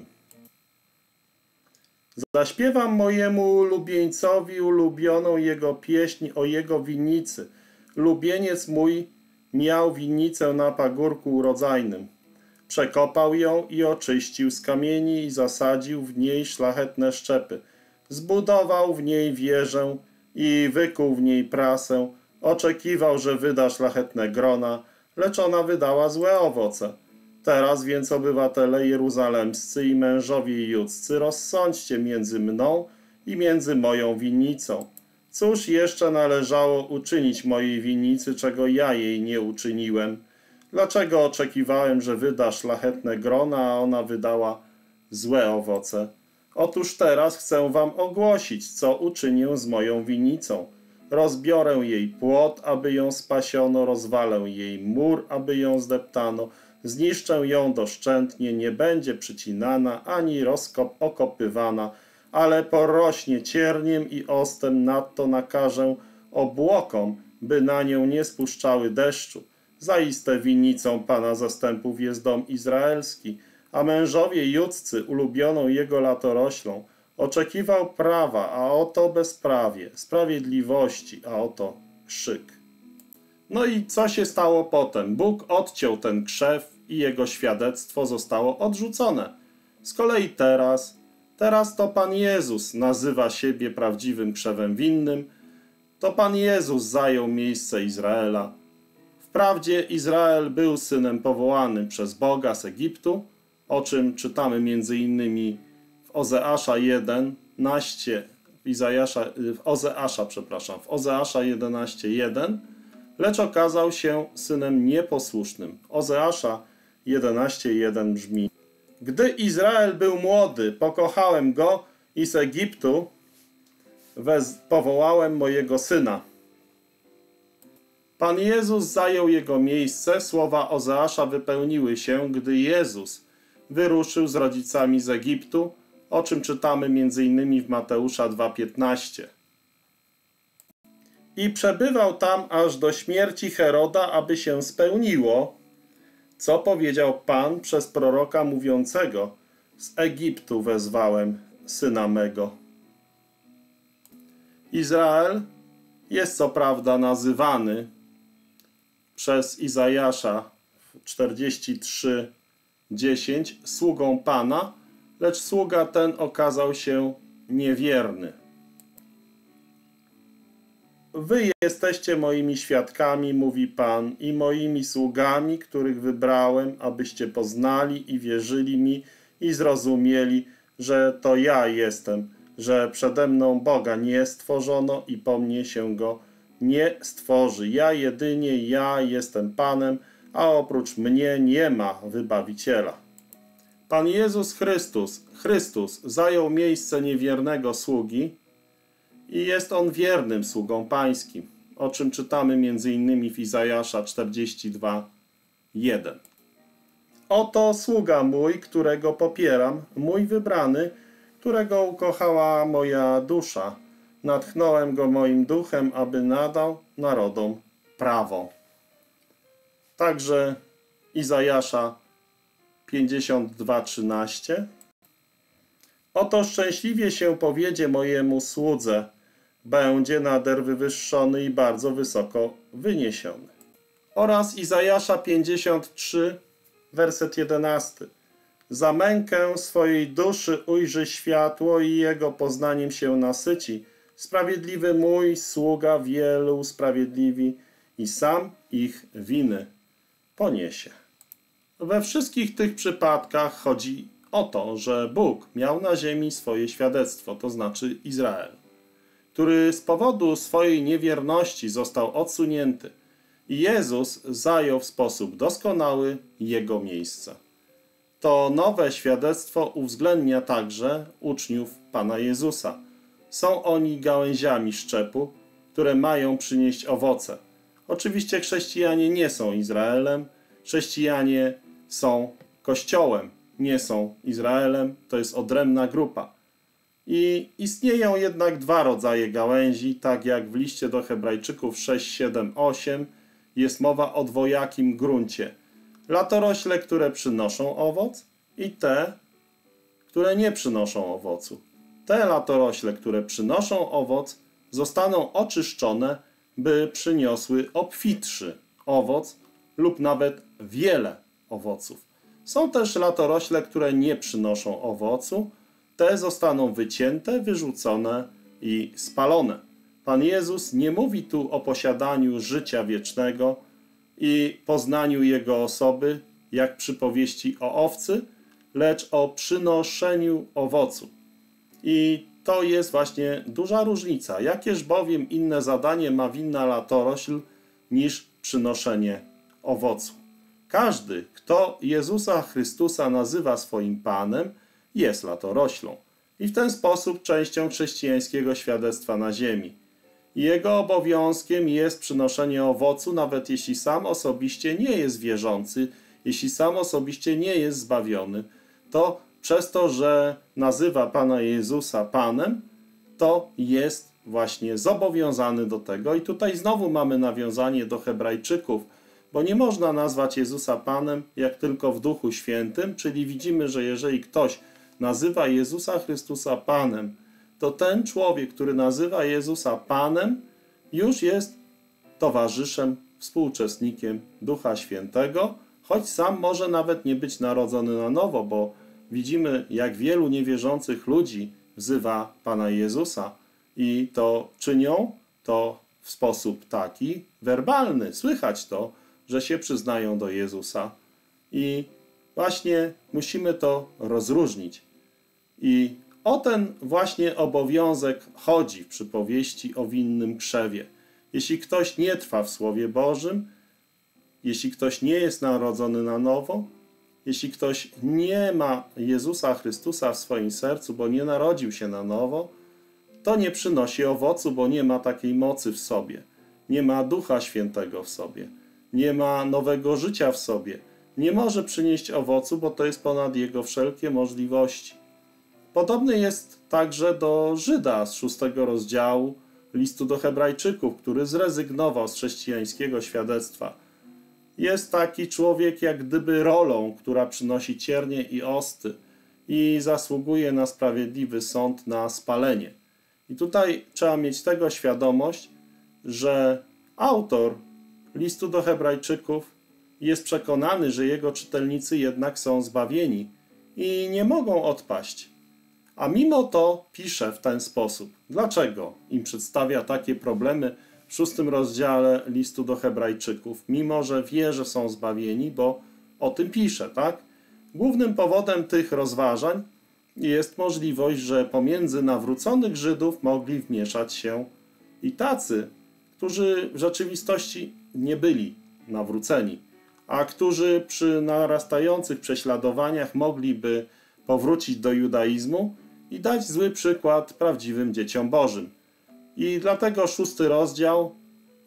S1: Zaśpiewam mojemu ulubieńcowi ulubioną jego pieśń o jego winnicy. Lubieniec mój miał winnicę na pagórku urodzajnym. Przekopał ją i oczyścił z kamieni i zasadził w niej szlachetne szczepy. Zbudował w niej wieżę i wykuł w niej prasę. Oczekiwał, że wyda szlachetne grona, lecz ona wydała złe owoce. Teraz więc, obywatele jeruzalemscy i mężowie judzcy, rozsądźcie między mną i między moją winnicą. Cóż jeszcze należało uczynić mojej winnicy, czego ja jej nie uczyniłem? Dlaczego oczekiwałem, że wyda szlachetne grona, a ona wydała złe owoce? Otóż teraz chcę wam ogłosić, co uczynię z moją winnicą. Rozbiorę jej płot, aby ją spasiono, rozwalę jej mur, aby ją zdeptano, zniszczę ją doszczętnie, nie będzie przycinana, ani rozkop okopywana, ale porośnie cierniem i ostem, nadto nakażę obłokom, by na nią nie spuszczały deszczu. Zaiste winnicą Pana zastępów jest dom izraelski, a mężowie judzcy ulubioną jego latoroślą. Oczekiwał prawa, a oto bezprawie, sprawiedliwości, a oto krzyk. No i co się stało potem? Bóg odciął ten krzew i jego świadectwo zostało odrzucone. Z kolei teraz, teraz to Pan Jezus nazywa siebie prawdziwym krzewem winnym. To Pan Jezus zajął miejsce Izraela. Wprawdzie Izrael był synem powołanym przez Boga z Egiptu, o czym czytamy między innymi w Ozeasza jedenaście, w Izajasza, w Ozeasza, przepraszam, w Ozeasza jedenaście jeden, lecz okazał się synem nieposłusznym. Ozeasza jedenaście jeden brzmi: Gdy Izrael był młody, pokochałem go i z Egiptu wez, powołałem mojego syna. Pan Jezus zajął jego miejsce, słowa Ozeasza wypełniły się, gdy Jezus wyruszył z rodzicami z Egiptu, o czym czytamy między innymi w Mateusza dwa piętnaście. I przebywał tam aż do śmierci Heroda, aby się spełniło, co powiedział Pan przez proroka mówiącego: z Egiptu wezwałem syna mego. Izrael jest co prawda nazywany przez Izajasza czterdzieści trzy dziesięć sługą Pana, lecz sługa ten okazał się niewierny. Wy jesteście moimi świadkami, mówi Pan, i moimi sługami, których wybrałem, abyście poznali i wierzyli mi i zrozumieli, że to ja jestem, że przede mną Boga nie stworzono i po mnie się Go nie stworzy. Ja jedynie, ja jestem Panem, a oprócz mnie nie ma Wybawiciela. Pan Jezus Chrystus, Chrystus zajął miejsce niewiernego sługi i jest On wiernym sługą Pańskim, o czym czytamy między innymi w Izajasza czterdzieści dwa jeden. Oto sługa mój, którego popieram, mój wybrany, którego ukochała moja dusza. Natchnąłem go moim duchem, aby nadał narodom prawo. Także Izajasza pięćdziesiąt dwa trzynaście. Oto szczęśliwie się powiedzie mojemu słudze, będzie nader wywyższony i bardzo wysoko wyniesiony. Oraz Izajasza pięćdziesiąt trzy, werset jedenasty. Za mękę swojej duszy ujrzy światło i jego poznaniem się nasyci. Sprawiedliwy mój sługa wielu usprawiedliwi i sam ich winy poniesie. We wszystkich tych przypadkach chodzi o to, że Bóg miał na ziemi swoje świadectwo, to znaczy Izrael, który z powodu swojej niewierności został odsunięty i Jezus zajął w sposób doskonały jego miejsce. To nowe świadectwo uwzględnia także uczniów Pana Jezusa. Są oni gałęziami szczepu, które mają przynieść owoce. Oczywiście chrześcijanie nie są Izraelem, chrześcijanie są Kościołem, nie są Izraelem, to jest odrębna grupa. I istnieją jednak dwa rodzaje gałęzi, tak jak w liście do Hebrajczyków sześć, siedem, osiem jest mowa o dwojakim gruncie. Latorośle, które przynoszą owoc i te, które nie przynoszą owocu. Te latorośle, które przynoszą owoc, zostaną oczyszczone, by przyniosły obfitszy owoc lub nawet wiele owoców. Są też latorośle, które nie przynoszą owocu. Te zostaną wycięte, wyrzucone i spalone. Pan Jezus nie mówi tu o posiadaniu życia wiecznego i poznaniu Jego osoby, jak przy powieści o owcy, lecz o przynoszeniu owocu. I to jest właśnie duża różnica. Jakież bowiem inne zadanie ma winna latorośl niż przynoszenie owocu? Każdy, kto Jezusa Chrystusa nazywa swoim Panem, jest latoroślą i w ten sposób częścią chrześcijańskiego świadectwa na ziemi. Jego obowiązkiem jest przynoszenie owocu, nawet jeśli sam osobiście nie jest wierzący, jeśli sam osobiście nie jest zbawiony, to przez to, że nazywa Pana Jezusa Panem, to jest właśnie zobowiązany do tego. I tutaj znowu mamy nawiązanie do Hebrajczyków, bo nie można nazwać Jezusa Panem jak tylko w Duchu Świętym, czyli widzimy, że jeżeli ktoś nazywa Jezusa Chrystusa Panem, to ten człowiek, który nazywa Jezusa Panem, już jest towarzyszem, współuczestnikiem Ducha Świętego, choć sam może nawet nie być narodzony na nowo, bo widzimy, jak wielu niewierzących ludzi wzywa Pana Jezusa i to czynią to w sposób taki werbalny. Słychać to, że się przyznają do Jezusa i właśnie musimy to rozróżnić. I o ten właśnie obowiązek chodzi w przypowieści o winnym krzewie. Jeśli ktoś nie trwa w Słowie Bożym, jeśli ktoś nie jest narodzony na nowo, jeśli ktoś nie ma Jezusa Chrystusa w swoim sercu, bo nie narodził się na nowo, to nie przynosi owocu, bo nie ma takiej mocy w sobie. nie ma Ducha Świętego w sobie, nie ma nowego życia w sobie, nie może przynieść owocu, bo to jest ponad jego wszelkie możliwości. Podobny jest także do Żyda z szóstego rozdziału listu do Hebrajczyków, który zrezygnował z chrześcijańskiego świadectwa. Jest taki człowiek jak gdyby rolą, która przynosi ciernie i osty i zasługuje na sprawiedliwy sąd, na spalenie. I tutaj trzeba mieć tego świadomość, że autor listu do Hebrajczyków jest przekonany, że jego czytelnicy jednak są zbawieni i nie mogą odpaść. A mimo to pisze w ten sposób. Dlaczego im przedstawia takie problemy w szóstym rozdziale listu do Hebrajczyków, mimo że wie, że są zbawieni, bo o tym pisze, tak? Głównym powodem tych rozważań jest możliwość, że pomiędzy nawróconych Żydów mogli wmieszać się i tacy, którzy w rzeczywistości nie byli nawróceni, a którzy przy narastających prześladowaniach mogliby powrócić do judaizmu i dać zły przykład prawdziwym dzieciom Bożym. I dlatego szósty rozdział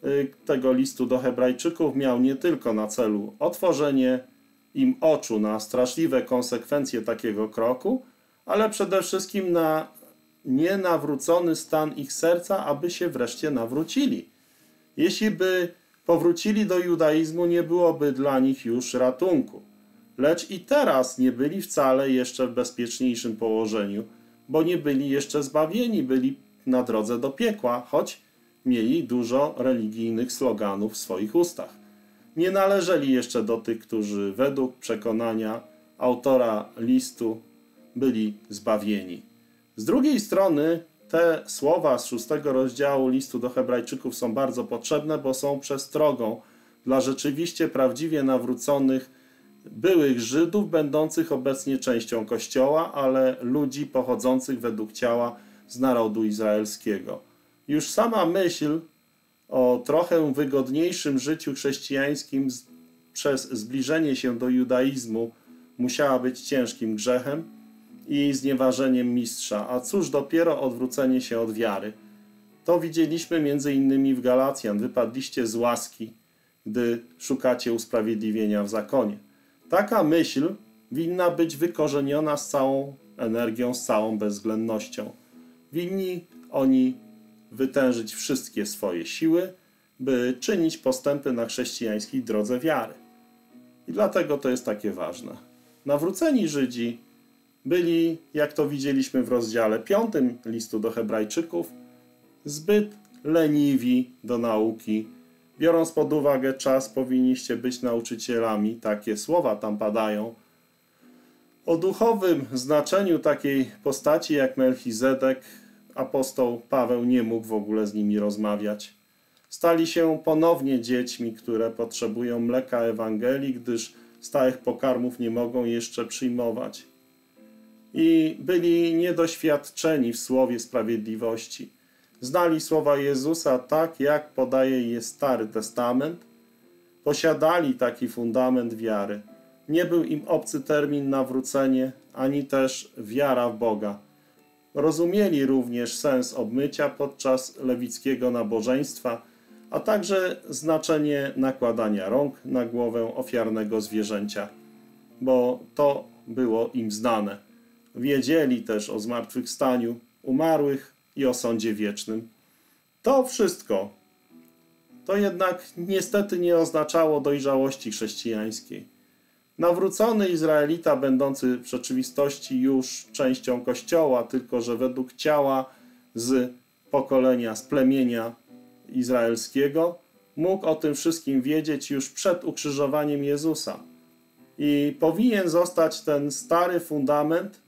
S1: tego listu do Hebrajczyków miał nie tylko na celu otworzenie im oczu na straszliwe konsekwencje takiego kroku, ale przede wszystkim na nienawrócony stan ich serca, aby się wreszcie nawrócili. Jeśli by powrócili do judaizmu, nie byłoby dla nich już ratunku. Lecz i teraz nie byli wcale jeszcze w bezpieczniejszym położeniu, bo nie byli jeszcze zbawieni, byli na drodze do piekła, choć mieli dużo religijnych sloganów w swoich ustach. Nie należeli jeszcze do tych, którzy według przekonania autora listu byli zbawieni. Z drugiej strony te słowa z szóstego rozdziału listu do Hebrajczyków są bardzo potrzebne, bo są przestrogą dla rzeczywiście prawdziwie nawróconych byłych Żydów, będących obecnie częścią Kościoła, ale ludzi pochodzących według ciała z narodu izraelskiego. Już sama myśl o trochę wygodniejszym życiu chrześcijańskim z, przez zbliżenie się do judaizmu musiała być ciężkim grzechem i znieważeniem mistrza, a cóż dopiero odwrócenie się od wiary. To widzieliśmy między innymi w Galacjan. Wypadliście z łaski, gdy szukacie usprawiedliwienia w zakonie. Taka myśl winna być wykorzeniona z całą energią, z całą bezwzględnością. Winni oni wytężyć wszystkie swoje siły, by czynić postępy na chrześcijańskiej drodze wiary. I dlatego to jest takie ważne. Nawróceni Żydzi byli, jak to widzieliśmy w rozdziale piątym listu do Hebrajczyków, zbyt leniwi do nauki. Biorąc pod uwagę czas, powinniście być nauczycielami. Takie słowa tam padają. O duchowym znaczeniu takiej postaci jak Melchizedek apostoł Paweł nie mógł w ogóle z nimi rozmawiać. Stali się ponownie dziećmi, które potrzebują mleka Ewangelii, gdyż stałych pokarmów nie mogą jeszcze przyjmować. I byli niedoświadczeni w słowie sprawiedliwości. Znali słowa Jezusa tak, jak podaje je Stary Testament. Posiadali taki fundament wiary. Nie był im obcy termin nawrócenie, ani też wiara w Boga. Rozumieli również sens obmycia podczas lewickiego nabożeństwa, a także znaczenie nakładania rąk na głowę ofiarnego zwierzęcia, bo to było im znane. Wiedzieli też o zmartwychwstaniu umarłych i o sądzie wiecznym. To wszystko to jednak niestety nie oznaczało dojrzałości chrześcijańskiej. Nawrócony Izraelita, będący w rzeczywistości już częścią Kościoła, tylko że według ciała z pokolenia, z plemienia izraelskiego, mógł o tym wszystkim wiedzieć już przed ukrzyżowaniem Jezusa. I powinien zostać ten stary fundament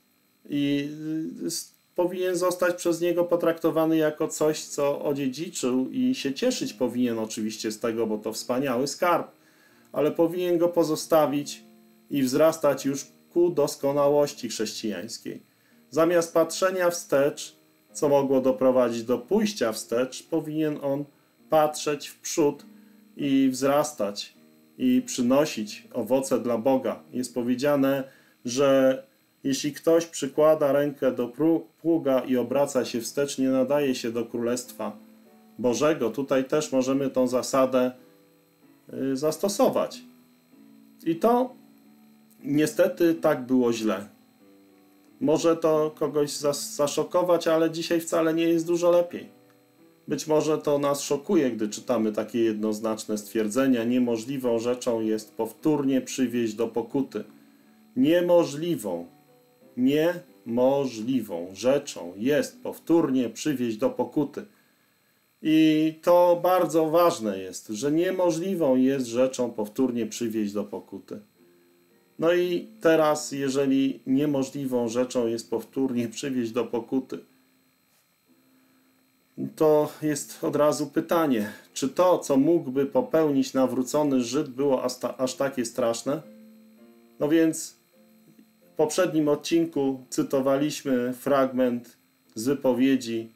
S1: i powinien zostać przez niego potraktowany jako coś, co odziedziczył i się cieszyć powinien oczywiście z tego, bo to wspaniały skarb, ale powinien go pozostawić i wzrastać już ku doskonałości chrześcijańskiej. Zamiast patrzenia wstecz, co mogło doprowadzić do pójścia wstecz, powinien on patrzeć w przód i wzrastać i przynosić owoce dla Boga. Jest powiedziane, że jeśli ktoś przykłada rękę do pługa i obraca się wstecz, nie nadaje się do Królestwa Bożego, tutaj też możemy tą zasadę zastosować. I to niestety tak było źle. Może to kogoś zaszokować, ale dzisiaj wcale nie jest dużo lepiej. Być może to nas szokuje, gdy czytamy takie jednoznaczne stwierdzenia. Niemożliwą rzeczą jest powtórnie przywieść do pokuty. Niemożliwą, niemożliwą rzeczą jest powtórnie przywieść do pokuty. I to bardzo ważne jest, że niemożliwą jest rzeczą powtórnie przywieść do pokuty. No i teraz, jeżeli niemożliwą rzeczą jest powtórnie przywieść do pokuty, to jest od razu pytanie, czy to, co mógłby popełnić nawrócony Żyd, było aż, ta, aż takie straszne? No więc w poprzednim odcinku cytowaliśmy fragment z wypowiedzi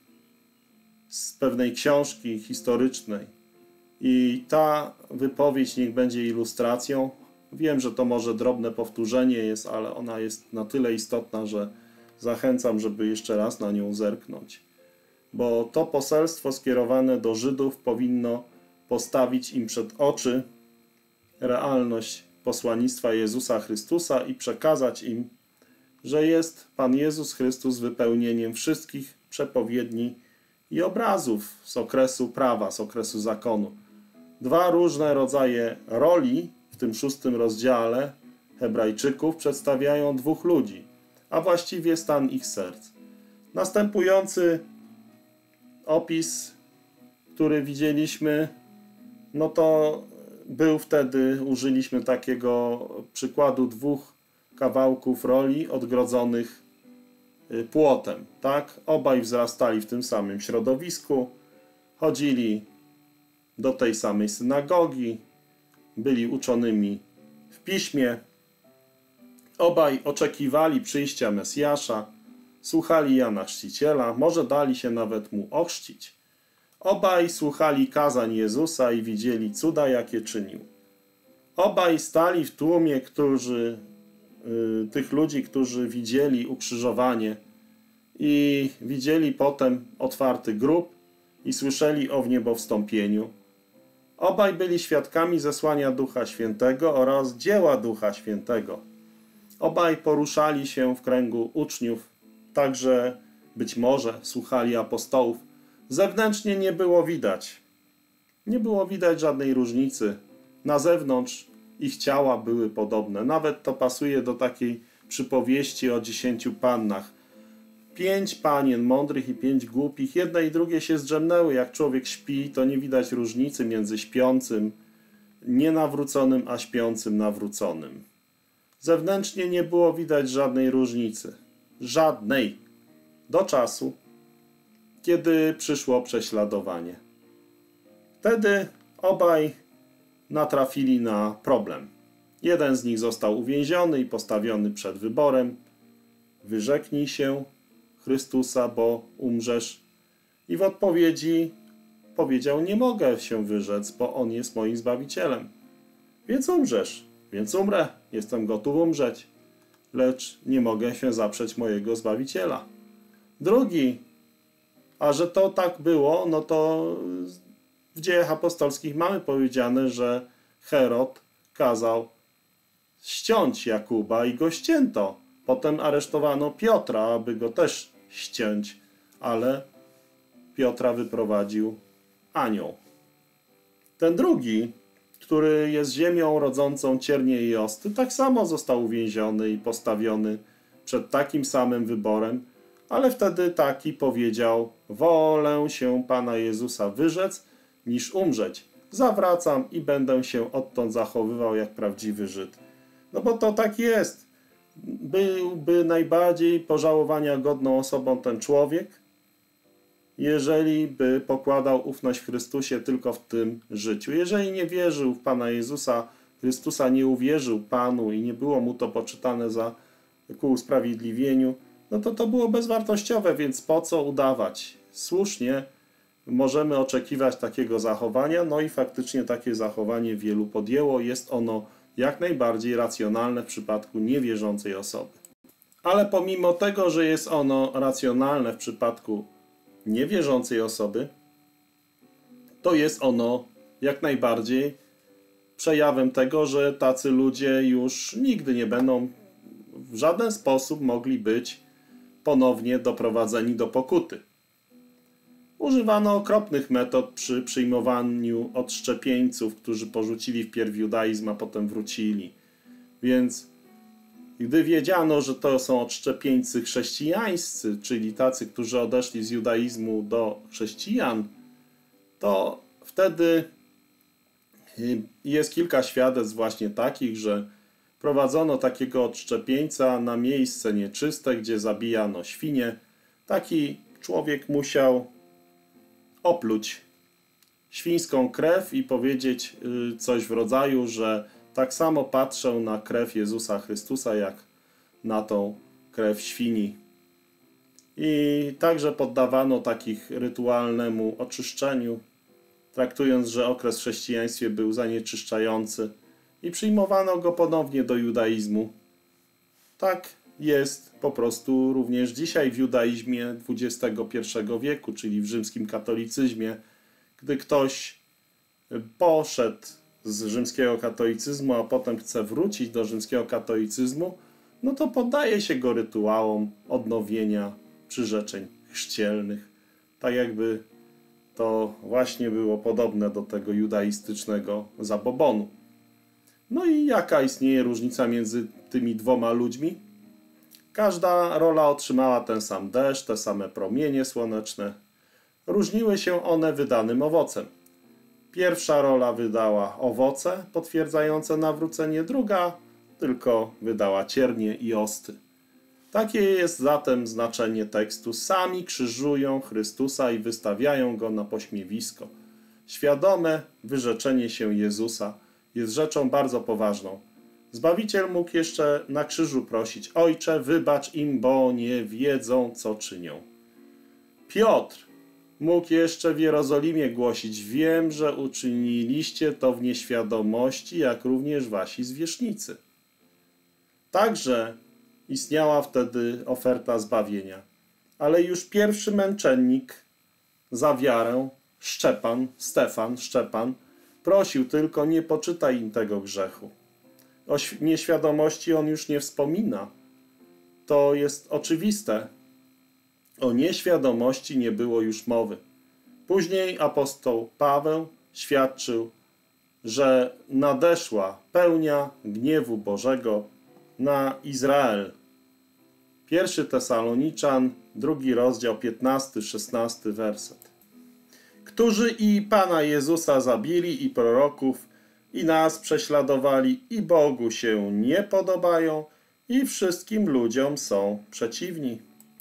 S1: z pewnej książki historycznej. I ta wypowiedź niech będzie ilustracją. Wiem, że to może drobne powtórzenie jest, ale ona jest na tyle istotna, że zachęcam, żeby jeszcze raz na nią zerknąć. Bo to poselstwo skierowane do Żydów powinno postawić im przed oczy realność posłannictwa Jezusa Chrystusa i przekazać im, że jest Pan Jezus Chrystus wypełnieniem wszystkich przepowiedni i obrazów z okresu prawa, z okresu zakonu. Dwa różne rodzaje roli w tym szóstym rozdziale Hebrajczyków przedstawiają dwóch ludzi, a właściwie stan ich serc. Następujący opis, który widzieliśmy, no to był wtedy, użyliśmy takiego przykładu dwóch kawałków roli odgrodzonych płotem, tak? Obaj wzrastali w tym samym środowisku, chodzili do tej samej synagogi, byli uczonymi w piśmie, obaj oczekiwali przyjścia Mesjasza, słuchali Jana Chrzciciela, może dali się nawet mu ochrzcić. Obaj słuchali kazań Jezusa i widzieli cuda, jakie czynił. Obaj stali w tłumie, którzy tych ludzi, którzy widzieli ukrzyżowanie i widzieli potem otwarty grób i słyszeli o wniebowstąpieniu. Obaj byli świadkami zesłania Ducha Świętego oraz dzieła Ducha Świętego. Obaj poruszali się w kręgu uczniów, także być może słuchali apostołów. Zewnętrznie nie było widać. Nie było widać żadnej różnicy. Na zewnątrz ich ciała były podobne. Nawet to pasuje do takiej przypowieści o dziesięciu pannach. Pięć panien mądrych i pięć głupich. Jedne i drugie się zdrzemnęły. Jak człowiek śpi, to nie widać różnicy między śpiącym, nienawróconym, a śpiącym, nawróconym. Zewnętrznie nie było widać żadnej różnicy. Żadnej. Do czasu, kiedy przyszło prześladowanie. Wtedy obaj natrafili na problem. Jeden z nich został uwięziony i postawiony przed wyborem. Wyrzeknij się Chrystusa, bo umrzesz. I w odpowiedzi powiedział, nie mogę się wyrzec, bo On jest moim Zbawicielem. Więc umrzesz, więc umrę, jestem gotów umrzeć, lecz nie mogę się zaprzeć mojego Zbawiciela. Drugi, a że to tak było, no to w Dziejach Apostolskich mamy powiedziane, że Herod kazał ściąć Jakuba i go ścięto. Potem aresztowano Piotra, aby go też ściąć, ale Piotra wyprowadził anioł. Ten drugi, który jest ziemią rodzącą ciernie i osty, tak samo został uwięziony i postawiony przed takim samym wyborem, ale wtedy taki powiedział, wolę się Pana Jezusa wyrzec, niż umrzeć. Zawracam i będę się odtąd zachowywał jak prawdziwy Żyd. No bo to tak jest. Byłby najbardziej pożałowania godną osobą ten człowiek, jeżeli by pokładał ufność w Chrystusie tylko w tym życiu. Jeżeli nie wierzył w Pana Jezusa Chrystusa, nie uwierzył Panu i nie było mu to poczytane za ku usprawiedliwieniu, no to to było bezwartościowe, więc po co udawać? Słusznie możemy oczekiwać takiego zachowania, no i faktycznie takie zachowanie wielu podjęło. Jest ono jak najbardziej racjonalne w przypadku niewierzącej osoby. Ale pomimo tego, że jest ono racjonalne w przypadku niewierzącej osoby, to jest ono jak najbardziej przejawem tego, że tacy ludzie już nigdy nie będą w żaden sposób mogli być ponownie doprowadzeni do pokuty. Używano okropnych metod przy przyjmowaniu odszczepieńców, którzy porzucili wpierw judaizm, a potem wrócili. Więc gdy wiedziano, że to są odszczepieńcy chrześcijańscy, czyli tacy, którzy odeszli z judaizmu do chrześcijan, to wtedy jest kilka świadectw właśnie takich, że prowadzono takiego odszczepieńca na miejsce nieczyste, gdzie zabijano świnie. Taki człowiek musiał opluć świńską krew i powiedzieć coś w rodzaju, że tak samo patrzę na krew Jezusa Chrystusa, jak na tą krew świni. I także poddawano takich rytualnemu oczyszczeniu, traktując, że okres w chrześcijaństwie był zanieczyszczający, i przyjmowano go ponownie do judaizmu. Tak jest po prostu również dzisiaj w judaizmie dwudziestego pierwszego wieku, czyli w rzymskim katolicyzmie. Gdy ktoś poszedł z rzymskiego katolicyzmu, a potem chce wrócić do rzymskiego katolicyzmu, no to poddaje się go rytuałom odnowienia przyrzeczeń chrzcielnych. Tak jakby to właśnie było podobne do tego judaistycznego zabobonu. No i jaka istnieje różnica między tymi dwoma ludźmi? Każda rola otrzymała ten sam deszcz, te same promienie słoneczne. Różniły się one wydanym owocem. Pierwsza rola wydała owoce potwierdzające nawrócenie, druga tylko wydała ciernie i osty. Takie jest zatem znaczenie tekstu. Sami krzyżują Chrystusa i wystawiają Go na pośmiewisko. Świadome wyrzeczenie się Jezusa jest rzeczą bardzo poważną. Zbawiciel mógł jeszcze na krzyżu prosić: Ojcze, wybacz im, bo nie wiedzą, co czynią. Piotr mógł jeszcze w Jerozolimie głosić: wiem, że uczyniliście to w nieświadomości, jak również wasi zwierzchnicy. Także istniała wtedy oferta zbawienia. Ale już pierwszy męczennik za wiarę, Szczepan, Stefan, Szczepan, prosił tylko: nie poczytaj im tego grzechu. O nieświadomości on już nie wspomina. To jest oczywiste. O nieświadomości nie było już mowy. Później apostoł Paweł świadczył, że nadeszła pełnia gniewu Bożego na Izrael. Pierwszy Tesaloniczan, drugi rozdział, piętnasty, szesnasty werset. Którzy i Pana Jezusa zabili, i proroków, i nas prześladowali, i Bogu się nie podobają, i wszystkim ludziom są przeciwni.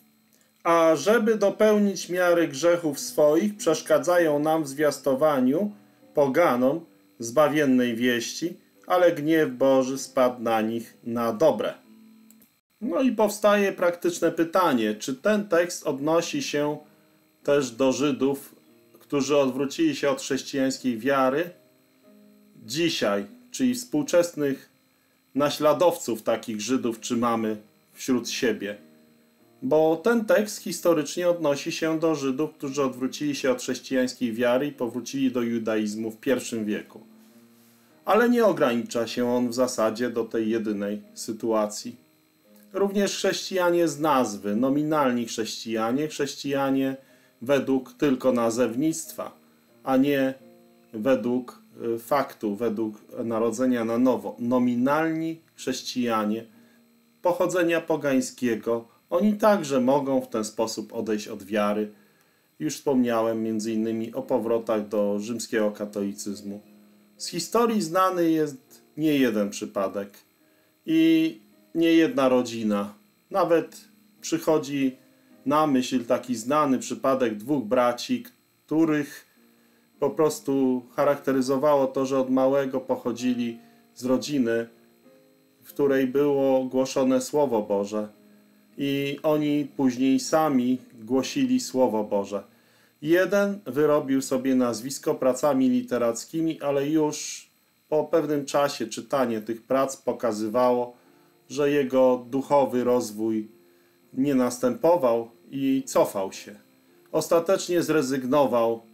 S1: A żeby dopełnić miary grzechów swoich, przeszkadzają nam w zwiastowaniu poganom zbawiennej wieści, ale gniew Boży spadł na nich na dobre. No i powstaje praktyczne pytanie, czy ten tekst odnosi się też do Żydów, którzy odwrócili się od chrześcijańskiej wiary dzisiaj, czyli współczesnych naśladowców takich Żydów, czy mamy wśród siebie. Bo ten tekst historycznie odnosi się do Żydów, którzy odwrócili się od chrześcijańskiej wiary i powrócili do judaizmu w pierwszym wieku. Ale nie ogranicza się on w zasadzie do tej jedynej sytuacji. Również chrześcijanie z nazwy, nominalni chrześcijanie, chrześcijanie według tylko nazewnictwa, a nie według faktu, według narodzenia na nowo. Nominalni chrześcijanie pochodzenia pogańskiego, oni także mogą w ten sposób odejść od wiary. Już wspomniałem między innymi o powrotach do rzymskiego katolicyzmu. Z historii znany jest nie jeden przypadek i nie jedna rodzina. Nawet przychodzi na myśl taki znany przypadek dwóch braci, których po prostu charakteryzowało to, że od małego pochodzili z rodziny, w której było głoszone Słowo Boże. I oni później sami głosili Słowo Boże. Jeden wyrobił sobie nazwisko pracami literackimi, ale już po pewnym czasie czytanie tych prac pokazywało, że jego duchowy rozwój nie następował i cofał się. Ostatecznie zrezygnował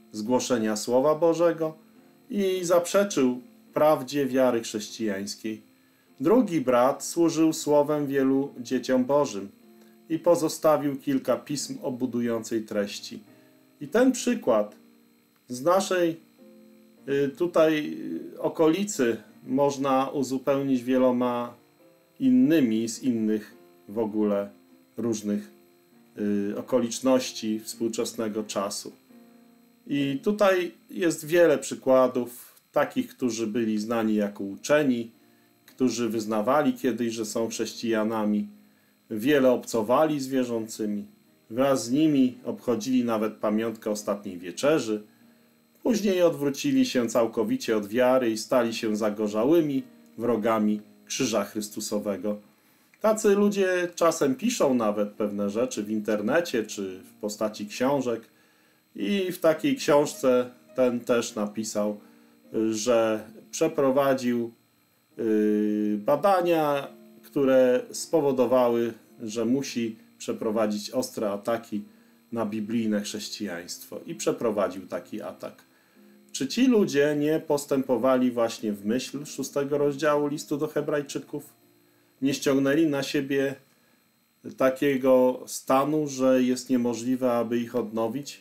S1: z głoszenia Słowa Bożego i zaprzeczył prawdzie wiary chrześcijańskiej. Drugi brat służył słowem wielu dzieciom Bożym i pozostawił kilka pism o budującej treści. I ten przykład z naszej tutaj okolicy można uzupełnić wieloma innymi z innych w ogóle różnych okoliczności współczesnego czasu. I tutaj jest wiele przykładów takich, którzy byli znani jako uczeni, którzy wyznawali kiedyś, że są chrześcijanami, wiele obcowali z wierzącymi, wraz z nimi obchodzili nawet pamiątkę ostatniej wieczerzy, później odwrócili się całkowicie od wiary i stali się zagorzałymi wrogami Krzyża Chrystusowego. Tacy ludzie czasem piszą nawet pewne rzeczy w internecie czy w postaci książek i w takiej książce ten też napisał, że przeprowadził badania, które spowodowały, że musi przeprowadzić ostre ataki na biblijne chrześcijaństwo i przeprowadził taki atak. Czy ci ludzie nie postępowali właśnie w myśl szóstego rozdziału listu do Hebrajczyków? Nie ściągnęli na siebie takiego stanu, że jest niemożliwe, aby ich odnowić?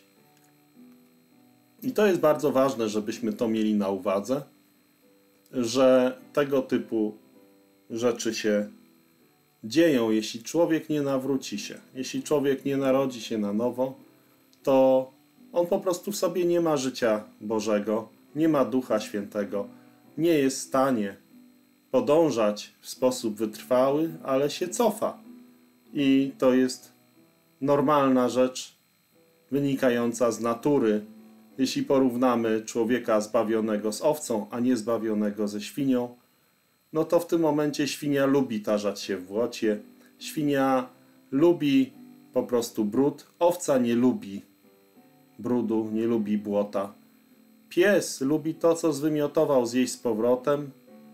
S1: I to jest bardzo ważne, żebyśmy to mieli na uwadze, że tego typu rzeczy się dzieją, jeśli człowiek nie nawróci się. Jeśli człowiek nie narodzi się na nowo, to on po prostu w sobie nie ma życia Bożego, nie ma Ducha Świętego, nie jest w stanie podążać w sposób wytrwały, ale się cofa. I to jest normalna rzecz wynikająca z natury. Jeśli porównamy człowieka zbawionego z owcą, a nie zbawionego ze świnią, no to w tym momencie świnia lubi tarzać się w błocie, świnia lubi po prostu brud, owca nie lubi brudu, nie lubi błota. Pies lubi to, co zwymiotował, zjeść z powrotem,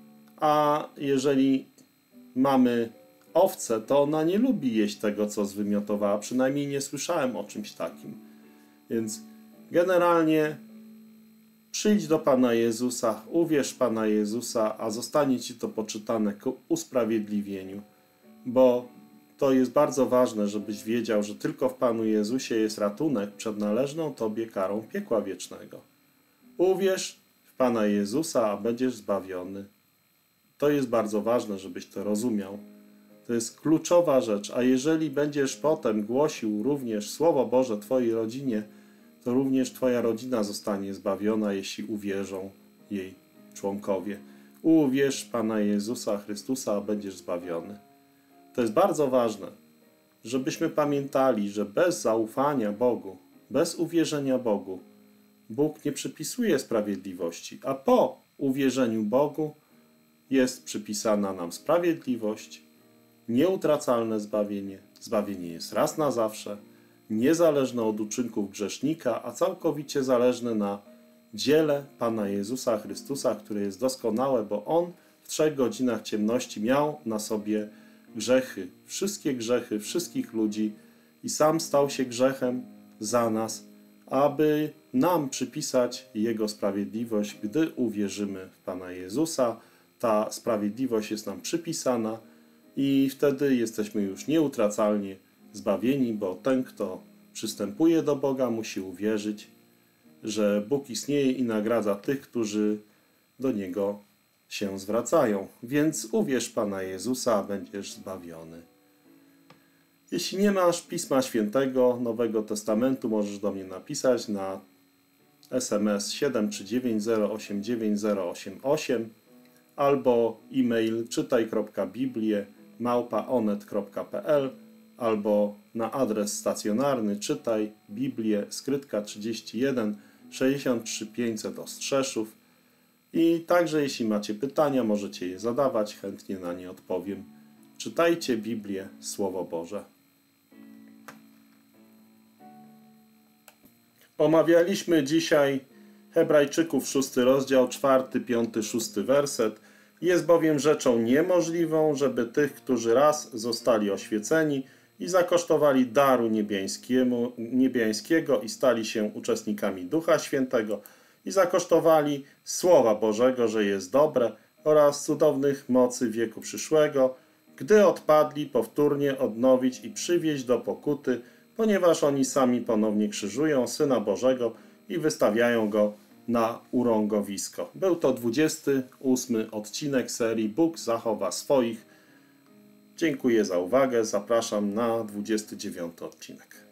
S1: a jeżeli mamy owcę, to ona nie lubi jeść tego, co zwymiotowała. Przynajmniej nie słyszałem o czymś takim. Więc generalnie przyjdź do Pana Jezusa, uwierz Pana Jezusa, a zostanie Ci to poczytane ku usprawiedliwieniu. Bo to jest bardzo ważne, żebyś wiedział, że tylko w Panu Jezusie jest ratunek przed należną Tobie karą piekła wiecznego. Uwierz w Pana Jezusa, a będziesz zbawiony. To jest bardzo ważne, żebyś to rozumiał. To jest kluczowa rzecz, a jeżeli będziesz potem głosił również Słowo Boże Twojej rodzinie, to również Twoja rodzina zostanie zbawiona, jeśli uwierzą jej członkowie. Uwierz Pana Jezusa Chrystusa, a będziesz zbawiony. To jest bardzo ważne, żebyśmy pamiętali, że bez zaufania Bogu, bez uwierzenia Bogu, Bóg nie przypisuje sprawiedliwości, a po uwierzeniu Bogu jest przypisana nam sprawiedliwość, nieutracalne zbawienie. Zbawienie jest raz na zawsze, niezależne od uczynków grzesznika, a całkowicie zależne na dziele Pana Jezusa Chrystusa, które jest doskonałe, bo On w trzech godzinach ciemności miał na sobie grzechy, wszystkie grzechy wszystkich ludzi i sam stał się grzechem za nas, aby nam przypisać Jego sprawiedliwość, gdy uwierzymy w Pana Jezusa. Ta sprawiedliwość jest nam przypisana i wtedy jesteśmy już nieutracalnie zbawieni, bo ten, kto przystępuje do Boga, musi uwierzyć, że Bóg istnieje i nagradza tych, którzy do Niego się zwracają. Więc uwierz Pana Jezusa, a będziesz zbawiony. Jeśli nie masz Pisma Świętego, Nowego Testamentu, możesz do mnie napisać na S M S siedem trzy dziewięć zero osiem dziewięć zero osiem osiem albo e-mail czytaj kropka biblię małpa onet kropka p l albo na adres stacjonarny czytaj Biblię skrytka trzydzieści jeden sześćdziesiąt trzy pięćset Ostrzeszów. I także jeśli macie pytania, możecie je zadawać, chętnie na nie odpowiem. Czytajcie Biblię, Słowo Boże. Omawialiśmy dzisiaj Hebrajczyków szósty rozdział, czwarty, piąty, szósty werset. Jest bowiem rzeczą niemożliwą, żeby tych, którzy raz zostali oświeceni i zakosztowali daru niebieskiemu, niebiańskiego i stali się uczestnikami Ducha Świętego i zakosztowali Słowa Bożego, że jest dobre oraz cudownych mocy wieku przyszłego, gdy odpadli powtórnie odnowić i przywieźć do pokuty, ponieważ oni sami ponownie krzyżują Syna Bożego i wystawiają Go na urągowisko. Był to dwudziesty ósmy odcinek serii Bóg zachowa swoich. Dziękuję za uwagę. Zapraszam na dwudziesty dziewiąty odcinek.